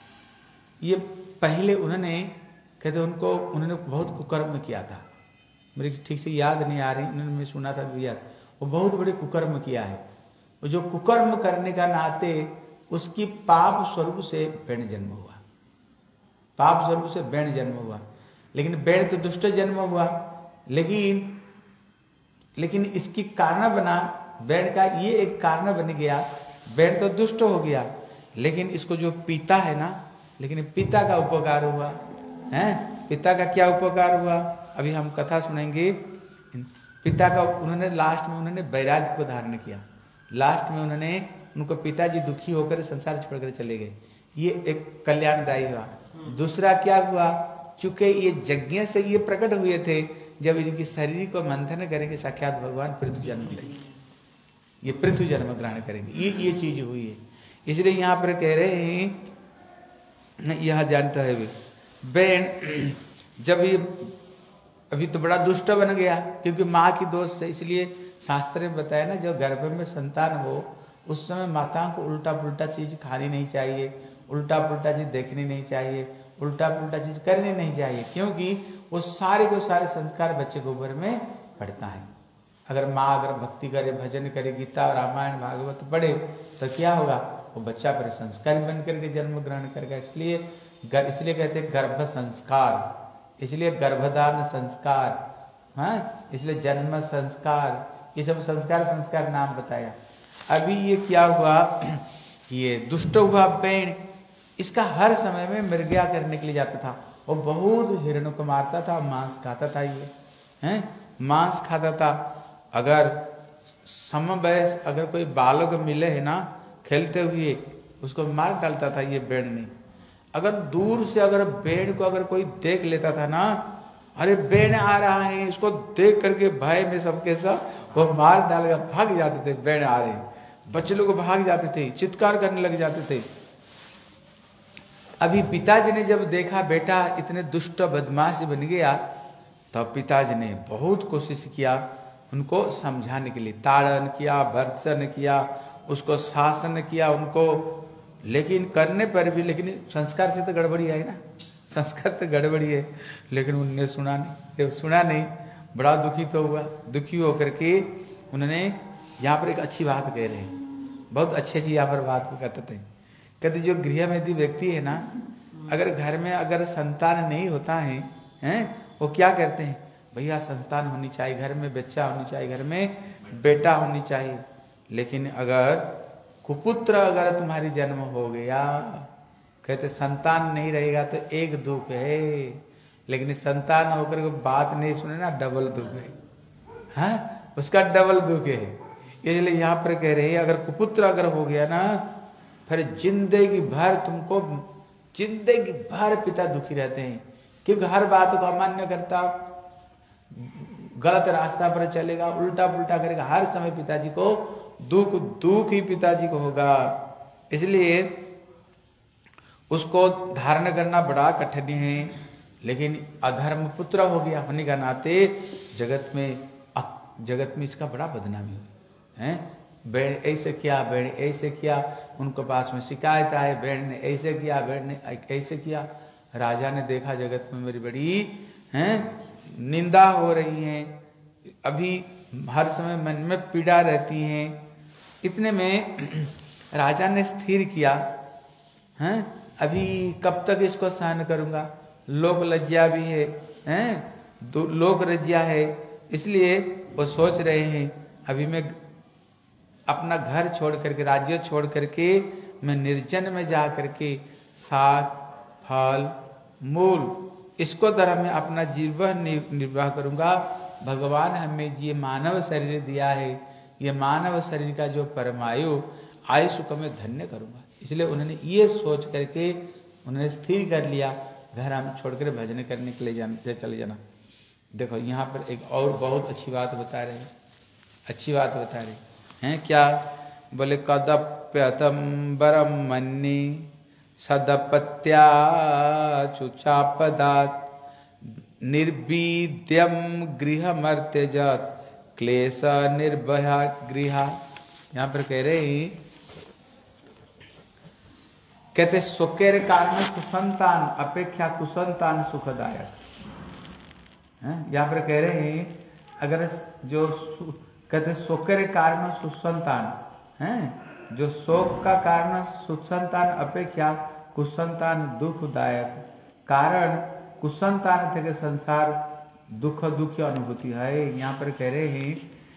ये पहले उन्होंने कहते उनको उन्होंने बहुत कुकर्म किया था, मेरे ठीक से याद नहीं आ रही, उन्होंने मैं सुना था भैया वो बहुत बड़े कुकर्म किया है। वो जो कुकर्म करने का नाते उसकी पाप स्वरूप से बैण जन्म हुआ, पाप स्वरूप से बैण जन्म हुआ। लेकिन बैण तो दुष्ट जन्म हुआ, लेकिन लेकिन इसकी कारण बना बैण का, ये एक कारण बन गया। बैण तो दुष्ट हो गया, लेकिन इसको जो पिता है ना, लेकिन पिता का उपकार हुआ है। पिता का क्या उपकार हुआ, अभी हम कथा सुनेंगे। पिता का उन्होंने लास्ट में उन्होंने वैराग्य को धारण किया। लास्ट में उन्होंने उनको पिताजी दुखी होकर संसार छोड़कर चले गए, ये एक कल्याणदायी हुआ। दूसरा क्या हुआ, चूंकि ये यज्ञ से ये प्रकट हुए थे, जब इनकी शरीर को मंथन करेंगे साक्षात भगवान पृथ्वी जन्म लेंगे, ये पृथ्वी जन्म ग्रहण करेंगे, ये ये चीज हुई है। इसलिए यहाँ पर कह रहे हैं, यह जानता है बैण जब ये अभी तो बड़ा दुष्ट बन गया क्योंकि माँ की दोष से, इसलिए शास्त्र में बताया ना जो गर्भ में संतान हो उस समय माताओं को उल्टा पुल्टा चीज खानी नहीं चाहिए, उल्टा पुल्टा चीज देखनी नहीं चाहिए, उल्टा पुल्टा चीज करनी नहीं चाहिए, क्योंकि वो सारे को सारे संस्कार बच्चे के ऊपर में पड़ता है। अगर माँ अगर भक्ति करे, भजन करे, गीता रामायण भागवत पढ़े तो क्या होगा, वो बच्चा पर संस्कारी बन करके जन्म ग्रहण करेगा। इसलिए इसलिए कहते हैं गर्भ संस्कार, इसलिए गर्भधान संस्कार, हाँ, इसलिए जन्म संस्कार, ये सब संस्कार संस्कार नाम बताया। अभी ये क्या हुआ, ये दुष्ट हुआ पेड़, इसका हर समय में मृग्या करने के लिए जाता था। वो बहुत हिरणों को मारता था, मांस खाता था, ये हैं मांस खाता था। अगर समवयस अगर कोई बालक मिले है ना खेलते हुए, उसको मार डालता था ये भेड़ ने। अगर दूर से अगर भेड़ को अगर कोई देख लेता था ना, अरे भेड़ आ रहा है, इसको देख करके भय में सबके सब वो मार डाल भाग जाते थे। भेड़ आ रहे, बच्चे लोग भाग जाते थे, चित्कार करने लग जाते थे। अभी पिताजी ने जब देखा बेटा इतने दुष्ट बदमाश बन गया, तब पिताजी ने बहुत कोशिश किया उनको समझाने के लिए, ताड़न किया, भर्त्सन किया, उसको शासन किया उनको, लेकिन करने पर भी, लेकिन संस्कार से तो गड़बड़ी है ना, संस्कार तो गड़बड़ी है। लेकिन उन्होंने सुना नहीं, जब सुना नहीं बड़ा दुखी तो हुआ। दुखी होकर के उन्होंने यहाँ पर एक अच्छी बात कह रहे हैं, बहुत अच्छी अच्छी यहाँ पर बात कहते थे। कहते जो गृह में यदि व्यक्ति है ना, अगर घर में अगर संतान नहीं होता है, हैं वो क्या करते हैं, भैया संतान होनी चाहिए, घर में बच्चा होनी चाहिए, घर में बेटा होनी चाहिए। लेकिन अगर कुपुत्र अगर तुम्हारी जन्म हो गया, कहते संतान नहीं रहेगा तो एक दुख है, लेकिन संतान होकर के बात नहीं सुने ना, डबल दुख है, हाँ उसका डबल दुख है। इसलिए यहाँ पर कह रहे हैं अगर कुपुत्र अगर हो गया ना, फिर जिंदगी भर तुमको, जिंदगी भर पिता दुखी रहते हैं, क्योंकि हर बात को अमान्य करता, गलत रास्ता पर चलेगा, उल्टा पुल्टा करेगा, हर समय पिताजी को दुख दुख ही पिताजी को होगा। इसलिए उसको धारण करना बड़ा कठिन है। लेकिन अधर्म पुत्र हो गया होने का नाते जगत में जगत में इसका बड़ा बदनामी हुई है। बेड़ ऐसे किया, बेड़ ऐसे किया, उनको पास में शिकायत आए, बेड़ ने ऐसे किया, बेड़ ने ऐसे किया। राजा ने देखा जगत में मेरी बड़ी हैं निंदा हो रही है, अभी हर समय मन में पीड़ा रहती है। इतने में राजा ने स्थिर किया, हैं अभी कब तक इसको सहन करूंगा, लोक लज्जा भी है, हैं लोक लज्जा है। इसलिए वो सोच रहे हैं अभी मैं अपना घर छोड़ करके, राज्य छोड़ करके मैं निर्जन में जा करके साग फल मूल इसको द्वारा मैं अपना जीवन निर्वाह करूंगा। भगवान हमें ये मानव शरीर दिया है, ये मानव शरीर का जो परमायु आयुष को मैं धन्य करूंगा। इसलिए उन्होंने ये सोच करके उन्होंने स्थिर कर लिया, घर हम छोड़कर भजन करने के लिए जाने चले जाना। देखो यहाँ पर एक और बहुत अच्छी बात बता रहे हैं, अच्छी बात बता रहे हैं क्या, बोले कदप्यतम्बरम मन्नि सदपत्या चुचापदात निर्वीद्यम गृहमर्त्यजत क्लेश निर्भया गृह। यहाँ पर कह रहे हैं, कहते सुखेर कारण सुसंतान अपेक्षा कुसंतान सुखदायक। यहाँ पर कह रहे हैं अगर जो कहते सुखेर कारण सुसंतान हैं, जो शोक का कारण सुसंतान अपेक्षा कुसंतान दुखदायक। कारण कुसंतान थे संसार दुख दुखी अनुभूति है। यहाँ पर कह रहे हैं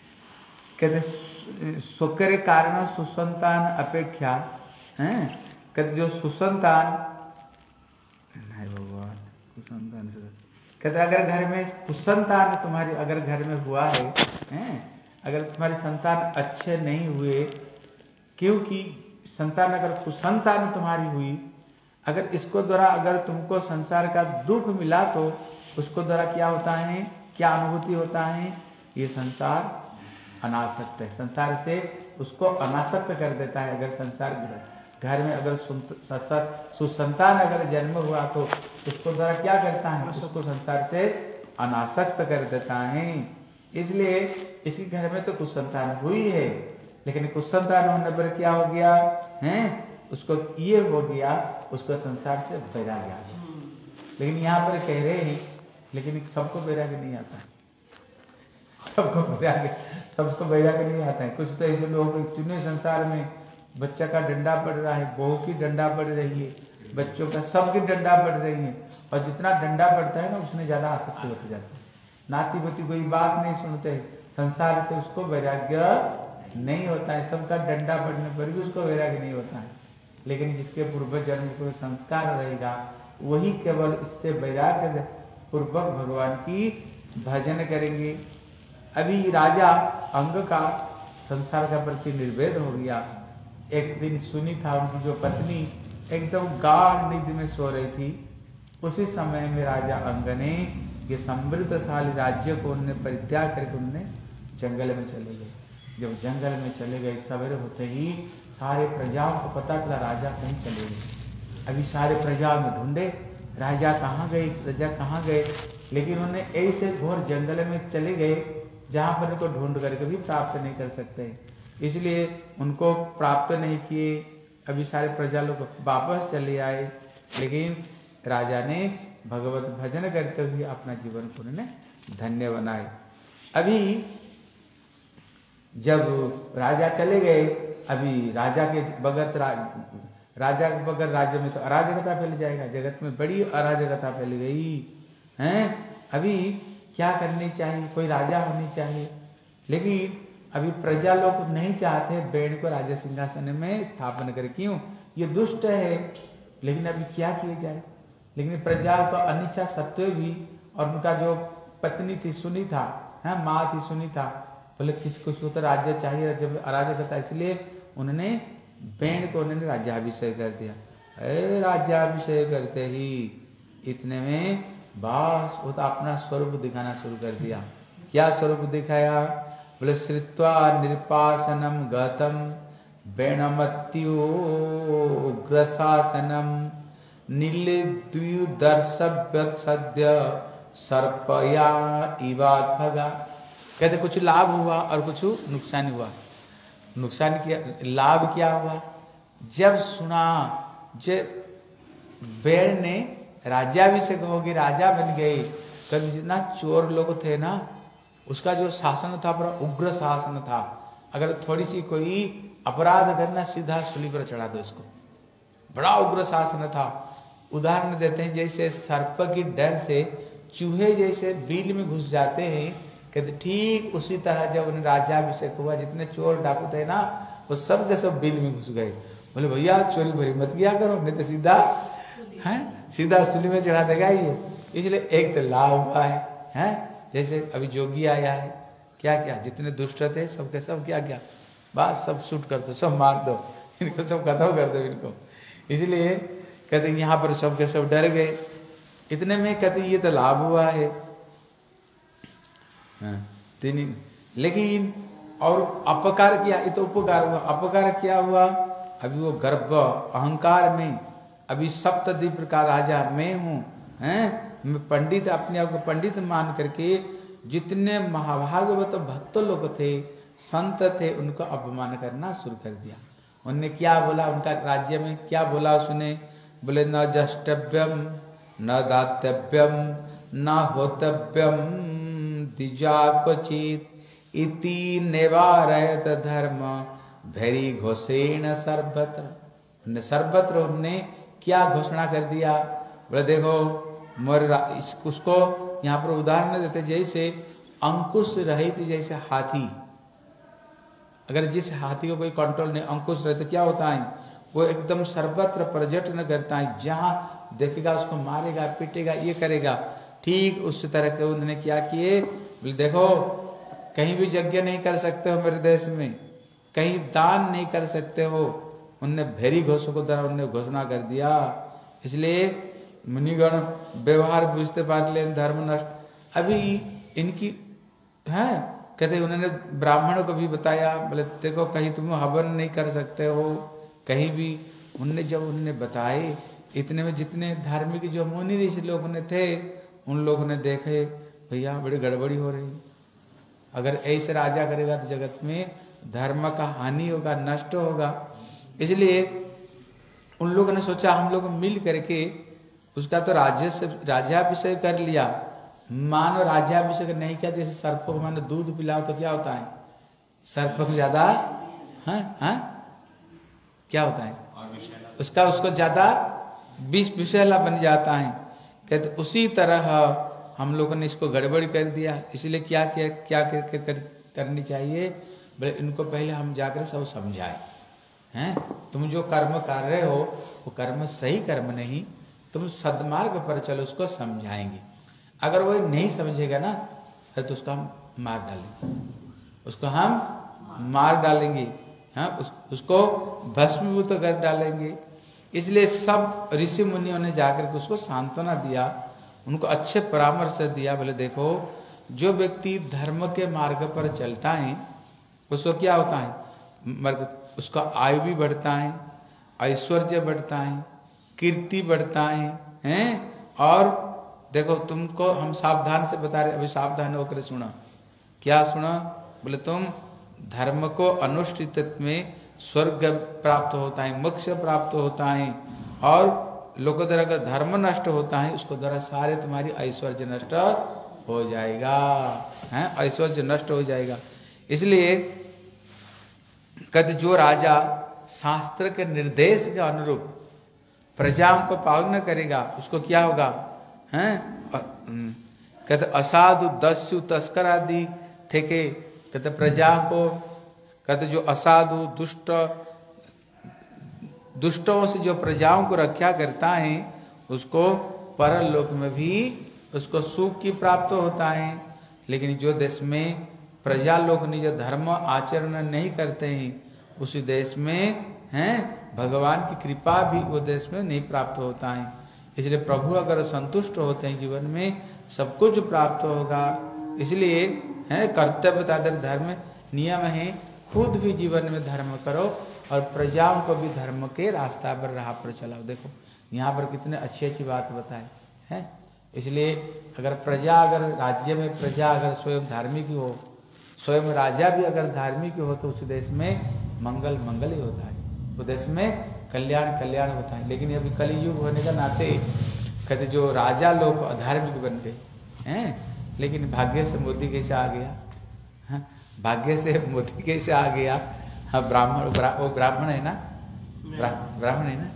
कहते सुखेर कारण सुसंतान अपेक्षा हैं, कहते जो सुसंतान नहीं भगवान कुसंतान कहते अगर घर में कुसंतान तुम्हारी अगर घर में हुआ है, हैं अगर तुम्हारी संतान अच्छे नहीं हुए, क्योंकि संतान अगर कुसंतान तुम्हारी हुई, अगर इसको द्वारा अगर तुमको संसार का दुख मिला तो उसको द्वारा क्या होता है, क्या अनुभूति होता है, ये संसार अनासक्त है, संसार से उसको अनासक्त कर देता है। अगर संसार घर में अगर सुसंतान अगर जन्म हुआ तो उसको द्वारा क्या करता है, उसको संसार से अनासक्त कर देता है। इसलिए इसी घर में तो कुसंतान हुई है, लेकिन कुसंतान होने पर क्या हो गया है, उसको ये हो गया, उसको संसार से वैराग्य आ गया। लेकिन यहाँ पर कह रहे हैं लेकिन सबको वैराग्य नहीं आता, सबको वैराग्य सबको वैराग्य नहीं आता है। कुछ तो ऐसे लोग चुने संसार में, बच्चा का डंडा पड़ रहा है, बहू की डंडा पड़ रही है, बच्चों का सबकी डंडा पड़ रही है, और जितना डंडा पड़ता है ना उसमें ज्यादा आसक्ति होती जाती है। नाती पोती कोई बात नहीं सुनते, संसार से उसको वैराग्य नहीं होता है, सबका डंडा पड़ने पर भी उसको वैराग्य नहीं होता है। लेकिन जिसके पूर्व जन्म को संस्कार रहेगा वही केवल इससे वैराग्य पूर्वक भगवान की भजन करेंगे। अभी राजा अंग का संसार का प्रति निर्वेद हो गया। एक दिन सुनी था उनकी जो पत्नी एकदम गाढ़ नींद में सो रही थी, उसी समय में राजा अंग ने ये समृद्धशाली राज्य को उन्होंने परित्याग करके उन्होंने जंगल में चले गए। जब जंगल में चले गए सवेरे होते ही सारे प्रजाओं को पता चला राजा कहीं चले गए। अभी सारे प्रजा में ढूंढे राजा कहाँ गए, प्रजा कहाँ गए, लेकिन उन्होंने ऐसे घोर जंगल में चले गए जहाँ पर उनको ढूंढ कर कभी प्राप्त नहीं कर सकते, इसलिए उनको प्राप्त नहीं किए। अभी सारे प्रजा लोग वापस चले आए, लेकिन राजा ने भगवत भजन करते हुए अपना जीवन को उन्होंने धन्य बनाए। अभी जब राजा चले गए, अभी राजा के बगैर रा, राजा के बगैर राज्य में तो अराजकता फैल जाएगा, जगत में बड़ी अराजकता फैल गई हैं। अभी क्या करनी चाहिए, कोई राजा होनी चाहिए, लेकिन अभी प्रजा लोग नहीं चाहते बेड़ को राजा सिंहासन में स्थापन कर, क्यों, ये दुष्ट है। लेकिन अभी क्या किया जाए, लेकिन प्रजा को अनिच्छा सत्वे भी, और उनका जो पत्नी थी सुनी था, है माँ थी सुनी था, बोले किसको तो राज्य चाहिए, जब अराजकता, इसलिए उन्होंने बेड़ को उन्होंने राज्याभिषेक कर दिया। अरे राज्याभिषेक करते ही इतने में बस वो तो अपना स्वरूप दिखाना शुरू कर दिया। क्या स्वरूप दिखाया, बोले श्रुत्वा निर्पासनम गतम बेणमत्युग्रशासनम नीलद्युदर्शव्यत सद्य सर्पया इवा खगा। कहते कुछ लाभ हुआ और कुछ नुकसान हुआ। नुकसान किया, लाभ क्या हुआ, जब सुना जब बेड़ ने राज्याभिषेक हो गए, राजा बन गए, कभी जितना चोर लोग थे ना, उसका जो शासन था बड़ा उग्र शासन था। अगर थोड़ी सी कोई अपराध करना सीधा सूली पर चढ़ा दो इसको, बड़ा उग्र शासन था। उदाहरण देते हैं, जैसे सर्प की डर से चूहे जैसे बिल में घुस जाते हैं, कहते ठीक उसी तरह जब उन्हें राज्याभिषेक हुआ, जितने चोर डाकू थे ना वो सब के सब बिल में घुस गए। बोले भैया चोरी भरी मत किया करो, नहीं तो सीधा है सीधा सूली में चढ़ा देगा ये। इसलिए एक तो लाभ हुआ है, है? जैसे अभी जोगी आया है, क्या क्या जितने दुष्ट थे सबके सब क्या क्या बस सब शूट कर दो, सब मार दो, इनको सब खत्म कर दो इनको। इसलिए कहते यहाँ पर सबके सब डर गए। इतने में कहते ये तो लाभ हुआ है, तीन, लेकिन और अपकार किया, ये तो उपकार हुआ। अपकार क्या हुआ, अभी वो गर्व अहंकार में, अभी सप्तद्वीप का राजा मैं हूँ, हैं मैं पंडित, अपने आप को पंडित मान करके जितने महाभागवत भक्त लोग थे, संत थे, उनको अपमान करना शुरू कर दिया। उनने क्या बोला, उनका राज्य में क्या बोला सुने, बोले न जष्टव्यम न दातव्यम न होतव्यम द्विजा क्वचित इति निवारयत धर्म भैरी घोषेण सर्वत्र। उन्हें सर्वत्र उन्होंने क्या घोषणा कर दिया, बोले देखो मोर उसको यहाँ पर उदाहरण देते, जैसे अंकुश रहित जैसे हाथी, अगर जिस हाथी को कोई कंट्रोल नहीं, अंकुश रहित क्या होता है, वो एकदम सर्वत्र पर्यटन करता है, जहाँ देखेगा उसको मारेगा पीटेगा ये करेगा। ठीक उस तरह के उन्होंने क्या किए, बोले देखो कहीं भी यज्ञ नहीं कर सकते हो मेरे देश में, कहीं दान नहीं कर सकते हो। उनने भेरी घोषों को द्वारा उन्होंने घोषणा कर दिया। इसलिए मुनिगण व्यवहार बुझते पार ले धर्म नष्ट। अभी इनकी है कहते उन्होंने ब्राह्मणों को भी बताया, बोले देखो कहीं तुम हवन नहीं कर सकते हो कहीं भी। उनने जब उन्होंने बताए, इतने में जितने धार्मिक जो मुनि ऋषि लोग ने थे, उन लोगों ने देखे भैया बड़ी गड़बड़ी हो रही, अगर ऐसे राजा करेगा तो जगत में धर्म का हानि होगा, नष्ट होगा। इसलिए उन लोगों ने सोचा हम लोग मिल करके उसका तो राज्य से राज्याभिषेक कर लिया, मानो राज्याभिषेक नहीं किया, जैसे सर्प को मानो दूध पिलाओ तो क्या होता है, सर्प को ज्यादा हाँ हाँ क्या होता है, उसका उसको ज्यादा विष विषैला बन जाता है। कहते उसी तरह हम लोगों ने इसको गड़बड़ कर दिया, इसलिए क्या किया क्या कर, कर, कर, करनी चाहिए, बोले इनको पहले हम जाकर सब समझाए हैं, तुम जो कर्म कर रहे हो वो कर्म सही कर्म नहीं, तुम सद्मार्ग पर चलो, उसको समझाएंगे। अगर वो नहीं समझेगा ना तो उसको हम मार डालेंगे, उसको हम मार डालेंगे हाँ, उस, उसको भस्मीभूत कर डालेंगे। इसलिए सब ऋषि मुनियों ने जाकर के उसको सांत्वना दिया, उनको अच्छे परामर्श दिया। बोले देखो जो व्यक्ति धर्म के मार्ग पर चलता है उसको क्या होता है, मर्ग उसका आयु भी बढ़ता है, ऐश्वर्य बढ़ता है, कीर्ति बढ़ता है हैं। और देखो तुमको हम सावधान से बता रहे, अभी सावधान होकर सुना, क्या सुना, बोले तुम धर्म को अनुष्ठित में स्वर्ग प्राप्त होता है, मोक्ष प्राप्त होता है, और लोगों द्वारा अगर धर्म नष्ट होता है उसको द्वारा सारे तुम्हारी ऐश्वर्य नष्ट हो जाएगा हैं, ऐश्वर्य नष्ट हो जाएगा। इसलिए कद जो राजा शास्त्र के निर्देश के अनुरूप प्रजाओं को पालन करेगा उसको क्या होगा हैं, कहते असाधु दस्यु तस्कर आदि थे के कहते प्रजा को, कहते जो असाधु दुष्ट दुष्टों से जो प्रजाओं को रक्षा करता है उसको परलोक में भी उसको सुख की प्राप्त होता है। लेकिन जो देश में प्रजा लोग निज धर्म आचरण नहीं करते हैं उसी देश में हैं भगवान की कृपा भी वो देश में नहीं प्राप्त होता है। इसलिए प्रभु अगर संतुष्ट होते हैं जीवन में सब कुछ प्राप्त होगा। इसलिए है कर्तव्य तादर धर्म नियम है, खुद भी जीवन में धर्म करो और प्रजाओं को भी धर्म के रास्ता पर राह पर चलाओ। देखो यहाँ पर कितने अच्छी अच्छी बात बताए हैं। इसलिए अगर प्रजा अगर राज्य में प्रजा अगर स्वयं धार्मिक हो, स्वयं राजा भी अगर धार्मिक हो तो उस देश में मंगल मंगल ही होता है, उस देश में कल्याण कल्याण होता है। लेकिन अभी कली युग होने का नाते कहते जो राजा लोग अधार्मिक बन गए हैं, लेकिन भाग्य से मोदी कैसे आ गया हाँ? भाग्य से मोदी कैसे आ गया हाँ, ब्राह्मण ब्रा, वो ब्राह्मण है ना, ब्रा, ब्राह्मण है ना,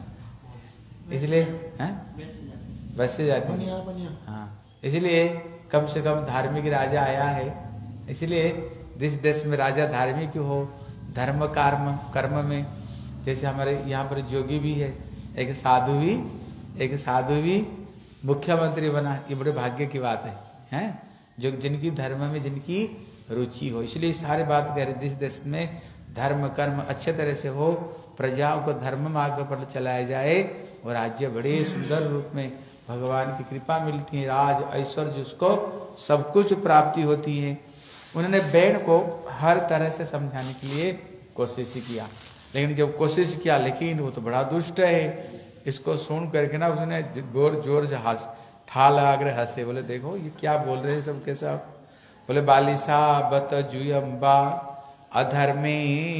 इसलिए हाँ वैसे जाते हैं हाँ। इसलिए कम से कम धार्मिक राजा आया है। इसलिए जिस देश में राजा धार्मिक हो, धर्म कर्म कर्म में, जैसे हमारे यहाँ पर जोगी भी है, एक साधु भी एक साधु भी मुख्यमंत्री बना, ये बड़े भाग्य की बात है हैं, जो जिनकी धर्म में जिनकी रुचि हो। इसलिए सारे बात कह रहे जिस देश में धर्म कर्म अच्छे तरह से हो, प्रजाओं को धर्म मार्ग पर चलाया जाए और राज्य बड़े सुंदर रूप में भगवान की कृपा मिलती है, राज ऐश्वर्य उसको सब कुछ प्राप्ति होती है। उन्होंने बैन को हर तरह से समझाने के लिए कोशिश किया, लेकिन जब कोशिश किया लेकिन वो तो बड़ा दुष्ट है। इसको सुन करके ना उसने जोर जोर से हंस ठा लगा कर हंसे, बोले देखो ये क्या बोल रहे हैं सब के सब। बोले बालिसा बत जुयम्बा अधर्मे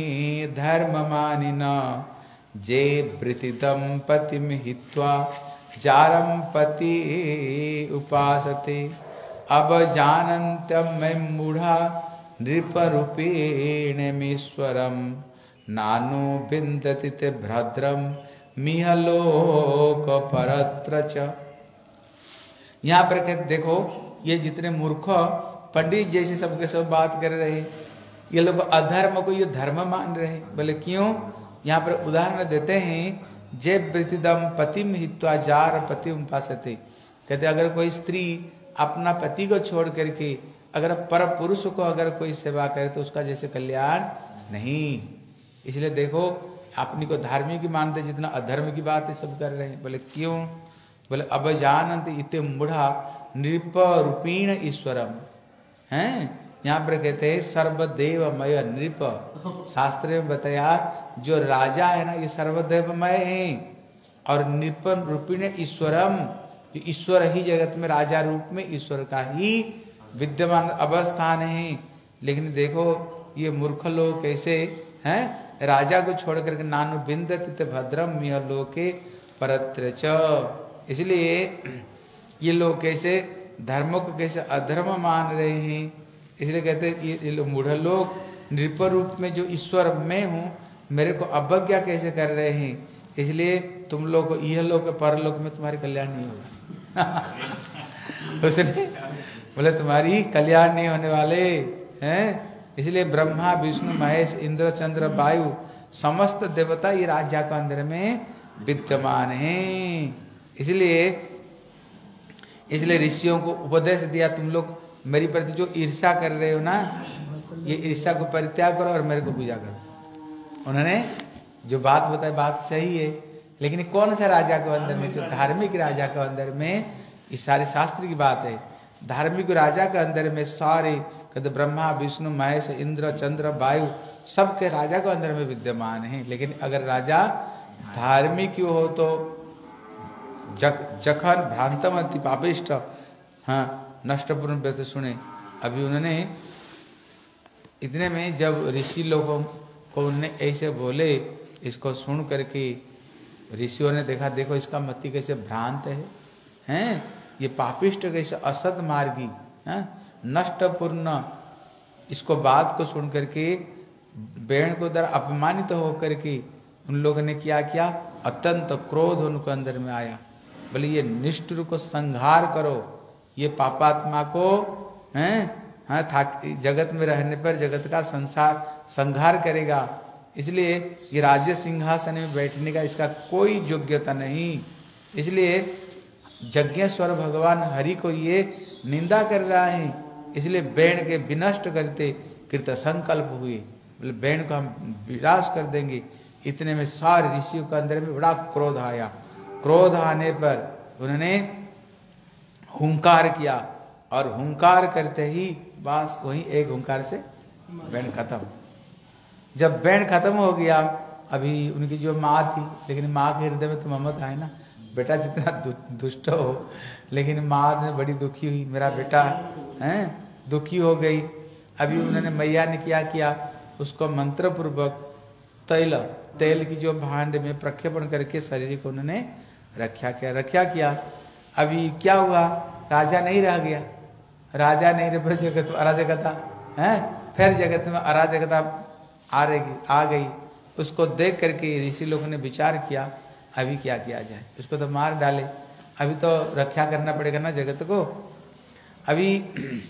धर्म मानिना जे वृति दंपति हित्वा जारम पति उपासते अब जानन्त्यम मैं मूढ़ा नृप रूपेण मीश्वरम नानु बिंदति ते भद्रम मिहलोक परत्र च। यहाँ पर कहते देखो ये जितने मूर्ख पंडित जैसे सबके सब बात कर रहे हैं, ये लोग अधर्म को ये धर्म मान रहे हैं। बोले क्यों, यहाँ पर उदाहरण देते हैं, जे वृतिदम पतिम हित्वा जार पति उपासते। कहते अगर कोई स्त्री अपना पति को छोड़ करके अगर पर पुरुष को अगर कोई सेवा करे तो उसका जैसे कल्याण नहीं। इसलिए देखो अपनी को धार्मिक मानते जितना अधर्म की बात है सब कर रहे हैं। बोले क्यों, बोले अब जानन्ति इते मूढ़ा नृप रूपीण ईश्वरम हैं। यहाँ पर कहते हैं सर्वदेवमय नृप, शास्त्र में बताया जो राजा है ना ये सर्वदेवमय है, और नृप रूपीण ईश्वरम, जो ईश्वर ही जगत में राजा रूप में ईश्वर का ही विद्यमान अवस्थान है। लेकिन देखो ये मूर्ख लोग कैसे हैं, राजा को छोड़ करके नानु बिंदति भद्रम मिह लोके परत्र च। इसलिए ये लोग कैसे धर्म को कैसे अधर्म मान रहे हैं। इसलिए कहते हैं ये, ये मूढ़ लोग नृप रूप में जो ईश्वर मैं हूँ मेरे को अवज्ञा कैसे कर रहे हैं। इसलिए तुम लोग यह लोग परलोक में तुम्हारी कल्याण नहीं होगा। उसने बोले तुम्हारी कल्याण नहीं होने वाले हैं। इसलिए ब्रह्मा विष्णु महेश इंद्र चंद्र वायु समस्त देवता ये राजा के अंदर में विद्यमान हैं। इसलिए इसलिए ऋषियों को उपदेश दिया तुम लोग मेरी प्रति जो ईर्ष्या कर रहे हो ना, ये ईर्ष्या को परित्याग करो और मेरे को पूजा करो। उन्होंने जो बात बताई बात सही है, लेकिन कौन सा राजा के अंदर में, जो धार्मिक राजा के अंदर में, इस सारे शास्त्र की बात है। धार्मिक राजा के अंदर में सारे कहते ब्रह्मा विष्णु महेश इंद्र चंद्र वायु सबके राजा के अंदर में विद्यमान है। लेकिन अगर राजा धार्मिक क्यों हो तो जख जखन भ्रांतमति पापिष्ट हाँ नष्टपूर्ण व्यक्त सुने। अभी उन्होंने इतने में जब ऋषि लोगों को उन्होंने ऐसे बोले, इसको सुन करके ऋषियों ने देखा देखो इसका मति कैसे भ्रांत है, हैं ये पापिष्ट कैसे असत मार्गी हैं नष्टपूर्ण। इसको बात को सुन करके बैण को द्वारा अपमानित तो होकर के उन लोगों ने क्या किया, अत्यंत क्रोध उनको अंदर में आया। बोले ये निष्ठुर को संहार करो, ये पापात्मा को हैं हाँ था जगत में रहने पर जगत का संसार संहार करेगा। इसलिए ये राज्य सिंहासन में बैठने का इसका कोई योग्यता नहीं। इसलिए यज्ञेश्वर भगवान हरि को ये निंदा कर रहा है। इसलिए बैण के विनष्ट करते कृत संकल्प हुए, बोले बैण को हम विनाश कर देंगे। इतने में सारे ऋषियों के अंदर में बड़ा क्रोध आया। क्रोध आने पर उन्होंने हुंकार किया और हुंकार करते ही बस वही एक हुंकार से बैण खत्म। जब बैण खत्म हो गया, अभी उनकी जो माँ थी, लेकिन माँ के हृदय में तो ममता है ना, बेटा जितना दु, दुष्ट हो, लेकिन माँ ने बड़ी दुखी हुई, मेरा बेटा है दुखी हो गई। अभी उन्होंने मैया ने क्या किया, उसको मंत्र पूर्वक तैल तेल की जो भांड में प्रक्षेपण करके शरीर को उन्होंने रक्षा किया रक्षा किया अभी क्या हुआ, राजा नहीं रह गया। राजा नहीं रह पर जगत अराजकता है, फिर जगत में अराजकता आ रही आ गई। उसको देख करके ऋषि लोगों ने विचार किया अभी क्या किया जाए, उसको तो मार डाले, अभी तो रक्षा करना पड़ेगा ना जगत को। अभी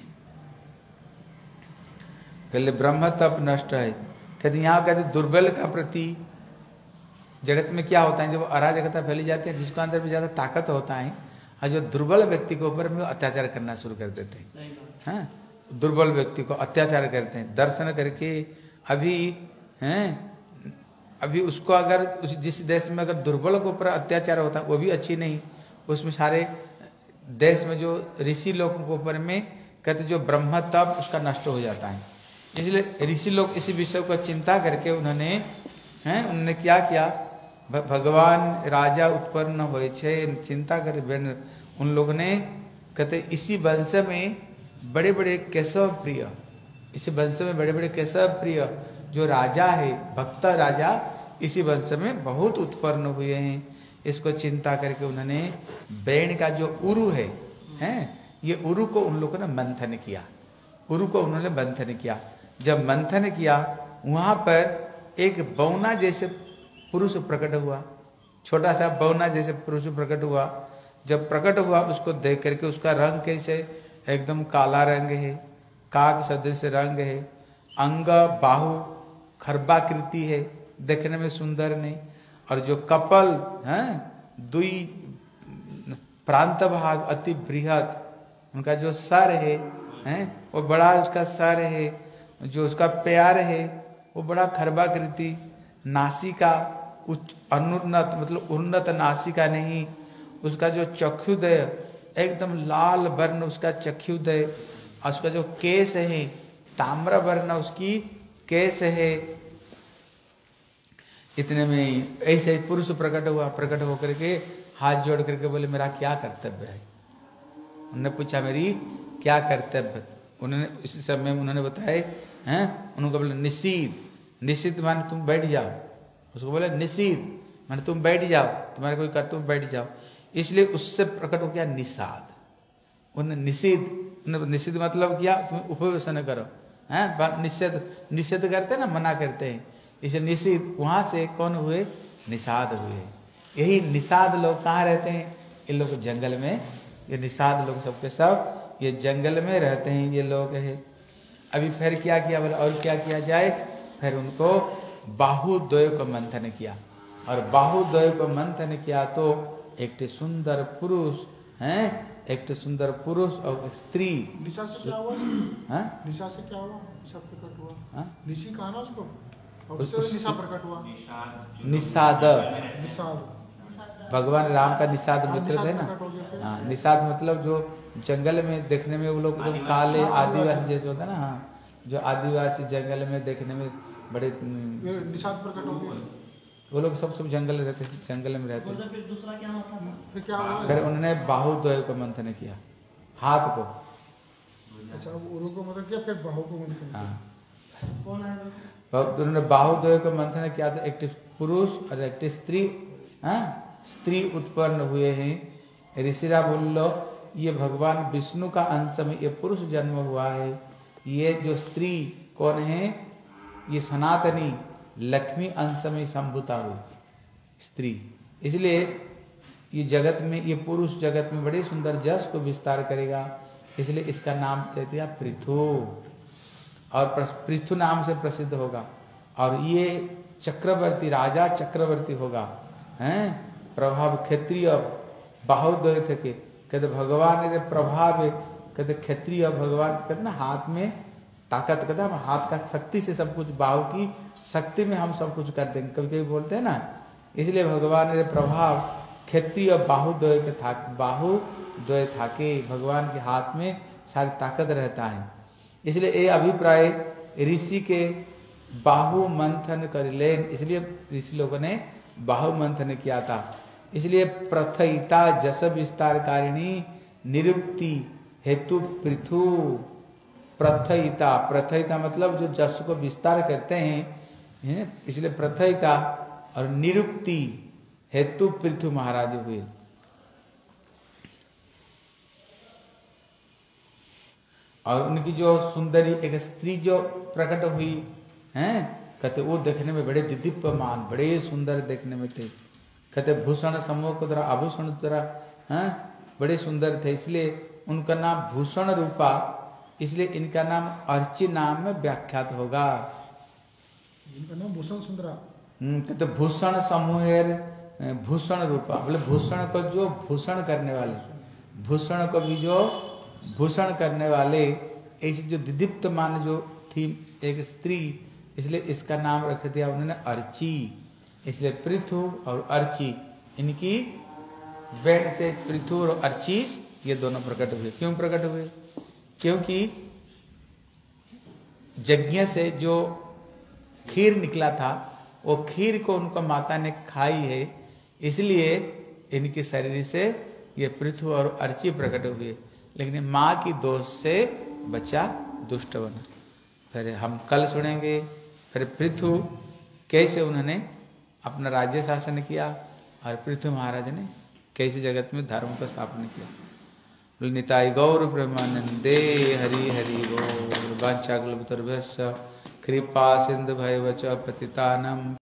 पहले ब्रह्म तप नष्ट है, कहते यहाँ कहते दुर्बल का प्रति जगत में क्या होता है, जब अराजकता फैली जाती है जिसके अंदर भी ज्यादा ताकत होता है और जो दुर्बल व्यक्ति के ऊपर में अत्याचार करना शुरू कर देते हैं। हाँ, दुर्बल व्यक्ति को अत्याचार करते हैं दर्शन करके। अभी हैं अभी उसको अगर उस जिस देश में अगर दुर्बल के ऊपर अत्याचार होता है वो भी अच्छी नहीं, उसमें सारे देश में जो ऋषि लोगों के ऊपर में कहते जो ब्रह्म तप उसका नष्ट हो जाता है। इसलिए ऋषि लोग इसी विषय को चिंता करके उन्होंने हैं उन्होंने क्या किया, भगवान राजा उत्पन्न हुए छे चिंता कर उन लोगों ने कहते इसी वंश में बड़े बड़े केशव प्रिय, इसी वंश में बड़े बड़े केशव प्रिय जो राजा है भक्त राजा इसी वंश में बहुत उत्पन्न हुए हैं। इसको चिंता करके उन्होंने बैण का जो उरु है हैं ये उरु को उन लोगों ने मंथन किया, उरु को उन्होंने मंथन किया। जब मंथन किया वहां पर एक बौना जैसे पुरुष प्रकट हुआ, छोटा सा बौना जैसे पुरुष प्रकट हुआ। जब प्रकट हुआ उसको देख करके उसका रंग कैसे एकदम काला रंग है, काग सदृश रंग है, अंग बाहु खरबाकृति है, देखने में सुंदर नहीं। और जो कपल है दुई प्रांत भाग अति बृहत, उनका जो सर है हैं वो बड़ा उसका सर है, जो उसका प्यार है वो बड़ा खरबाकृति, नासिका उच्च अनुन्नत मतलब उन्नत नासिका नहीं, उसका जो चक्षुदय एकदम लाल वर्ण उसका चक्षुदय, और उसका जो केस है ताम्र वर्ण उसकी केस है। इतने में ऐसे ही पुरुष प्रकट हुआ, प्रकट होकर के हाथ जोड़ करके बोले मेरा क्या कर्तव्य है। उन्होंने पूछा मेरी क्या कर्तव्य, उन्होंने इसी समय उन्होंने बताए हैं, उनको बोले निषीद, निषिद्ध मान तुम बैठ जाओ, उसको बोले निषीद मान तुम बैठ जाओ, तुम्हारे कोई कर्तव्य बैठ जाओ। इसलिए उससे प्रकट हो गया निषाद, उन्हें निषेध, निषेध मतलब क्या, तुम उपवेशन करो, हैं, निषेध, निषेध करते ना, मना करते हैं, इसे निषेध, वहां से कौन हुए, निषाद हुए। यही निषाद लोग कहाँ रहते हैं, ये लोग जंगल में, ये निषाद लोग सबके सब ये जंगल में रहते हैं ये लोग है। अभी फिर क्या किया बोले, और क्या किया जाए, फिर उनको बाहुद्वय को मंथन किया, और बाहुद्वय को मंथन किया तो एक सुंदर पुरुष हैं, एक सुंदर पुरुष और एक स्त्री। निशा से क्या हुआ? हाँ, निशा से क्या हुआ? निशा प्रकट हुआ। हाँ? निशी कहा ना उसको, और उस- उससे निशा प्रकट हुआ। निषाद, निषाद, भगवान राम का निषाद मित्र थे ना। प्रकट हो गए थे। हाँ, निषाद मतलब जो जंगल में देखने में वो लोग एकदम काले आदिवासी जैसे होता है ना। हाँ, जो आदिवासी जंगल में देखने में बड़े, ये निषाद प्रकट हो गए। वो लोग सब सब जंगल रहते थे, जंगल में रहते थे। बोलते फिर दूसरा क्या होता था? फिर क्या हुआ? फिर उन्होंने बाहुद्वय को मंथन किया, हाथ को। अच्छा, अब उरु को मतलब किया, फिर बाहु को मंथन किया। हाँ, कौन है? तो उन्होंने बाहुद्वय को मंथन किया था, एक पुरुष और एक स्त्री, हाँ, स्त्री उत्पन्न हुए हैं। ऋषिरा बोल लो, ये भगवान विष्णु का अंश में ये पुरुष जन्म हुआ है। ये जो स्त्री कौन है, ये सनातनी लक्ष्मी अंश में संभूता हुई स्त्री, इसलिए ये जगत में, ये पुरुष जगत में बड़े सुंदर जस को विस्तार करेगा, इसलिए इसका नाम दे दिया पृथु, और पृथु नाम से प्रसिद्ध होगा। और ये चक्रवर्ती, राजा चक्रवर्ती होगा, हैं, प्रभाव क्षत्रिय बाहुद्वय थे के, कहते भगवान ने प्रभाव, कहते क्षत्रिय भगवान, कहते ना हाथ में ताकत, कहते हम हाथ का शक्ति से सब कुछ, बाहु की शक्ति में हम सब कुछ कर देंगे, कभी कभी बोलते हैं ना। इसलिए भगवान ने प्रभाव क्षत्रिय बाहुद्वय के था, बाहुद्वय था के भगवान के हाथ में सारी ताकत रहता है। इसलिए ये अभिप्राय ऋषि के बाहु मंथन कर लेन, इसलिए ऋषि लोगों ने बाहु मंथन किया था। इसलिए प्रथयिता जस विस्तार कारिणी निरुक्ति हेतु पृथु। प्रथयिता, प्रथयिता मतलब जो जस को विस्तार करते हैं, इसलिए प्रथयिता, और निरुक्ति हेतु पृथु महाराज हुए। और उनकी जो सुंदरी एक स्त्री जो प्रकट हुई हैं, कहते वो देखने में बड़े दिदीप्यमान, बड़े सुंदर देखने में थे। कहते भूषण समूह को द्वारा, आभूषण द्वारा, हैं, बड़े सुंदर थे, इसलिए उनका नाम भूषण रूपा, इसलिए इनका नाम अर्ची नाम में व्याख्यात होगा। इनका नाम भूषण सुंदरा। हम्म, कहते भूषण समूहेर भूषण रूपा, बोले भूषण को जो भूषण करने वाले, भूषण को भी जो भूषण करने वाले, ऐसी जो दिदीप्तमान जो थी एक स्त्री, इसलिए इसका नाम रख दिया उन्होंने अर्ची। इसलिए पृथु और अर्ची, इनकी वेद से पृथु और अर्ची ये दोनों प्रकट हुए। क्यों प्रकट हुए? क्योंकि यज्ञ से जो खीर निकला था, वो खीर को उनको माता ने खाई है, इसलिए इनके शरीर से ये पृथु और अर्ची प्रकट हुए। लेकिन माँ की दोष से बच्चा दुष्ट बना। फिर हम कल सुनेंगे फिर पृथु कैसे उन्होंने अपना राज्य शासन किया, और पृथु महाराज ने कैसे जगत में धर्म का स्थापना किया। निताई गौर ब्रह्मानंदे हरि हरि गौर। वांछाकल्पतरुभ्यश्च कृपा सिंधु भैवच पतितानां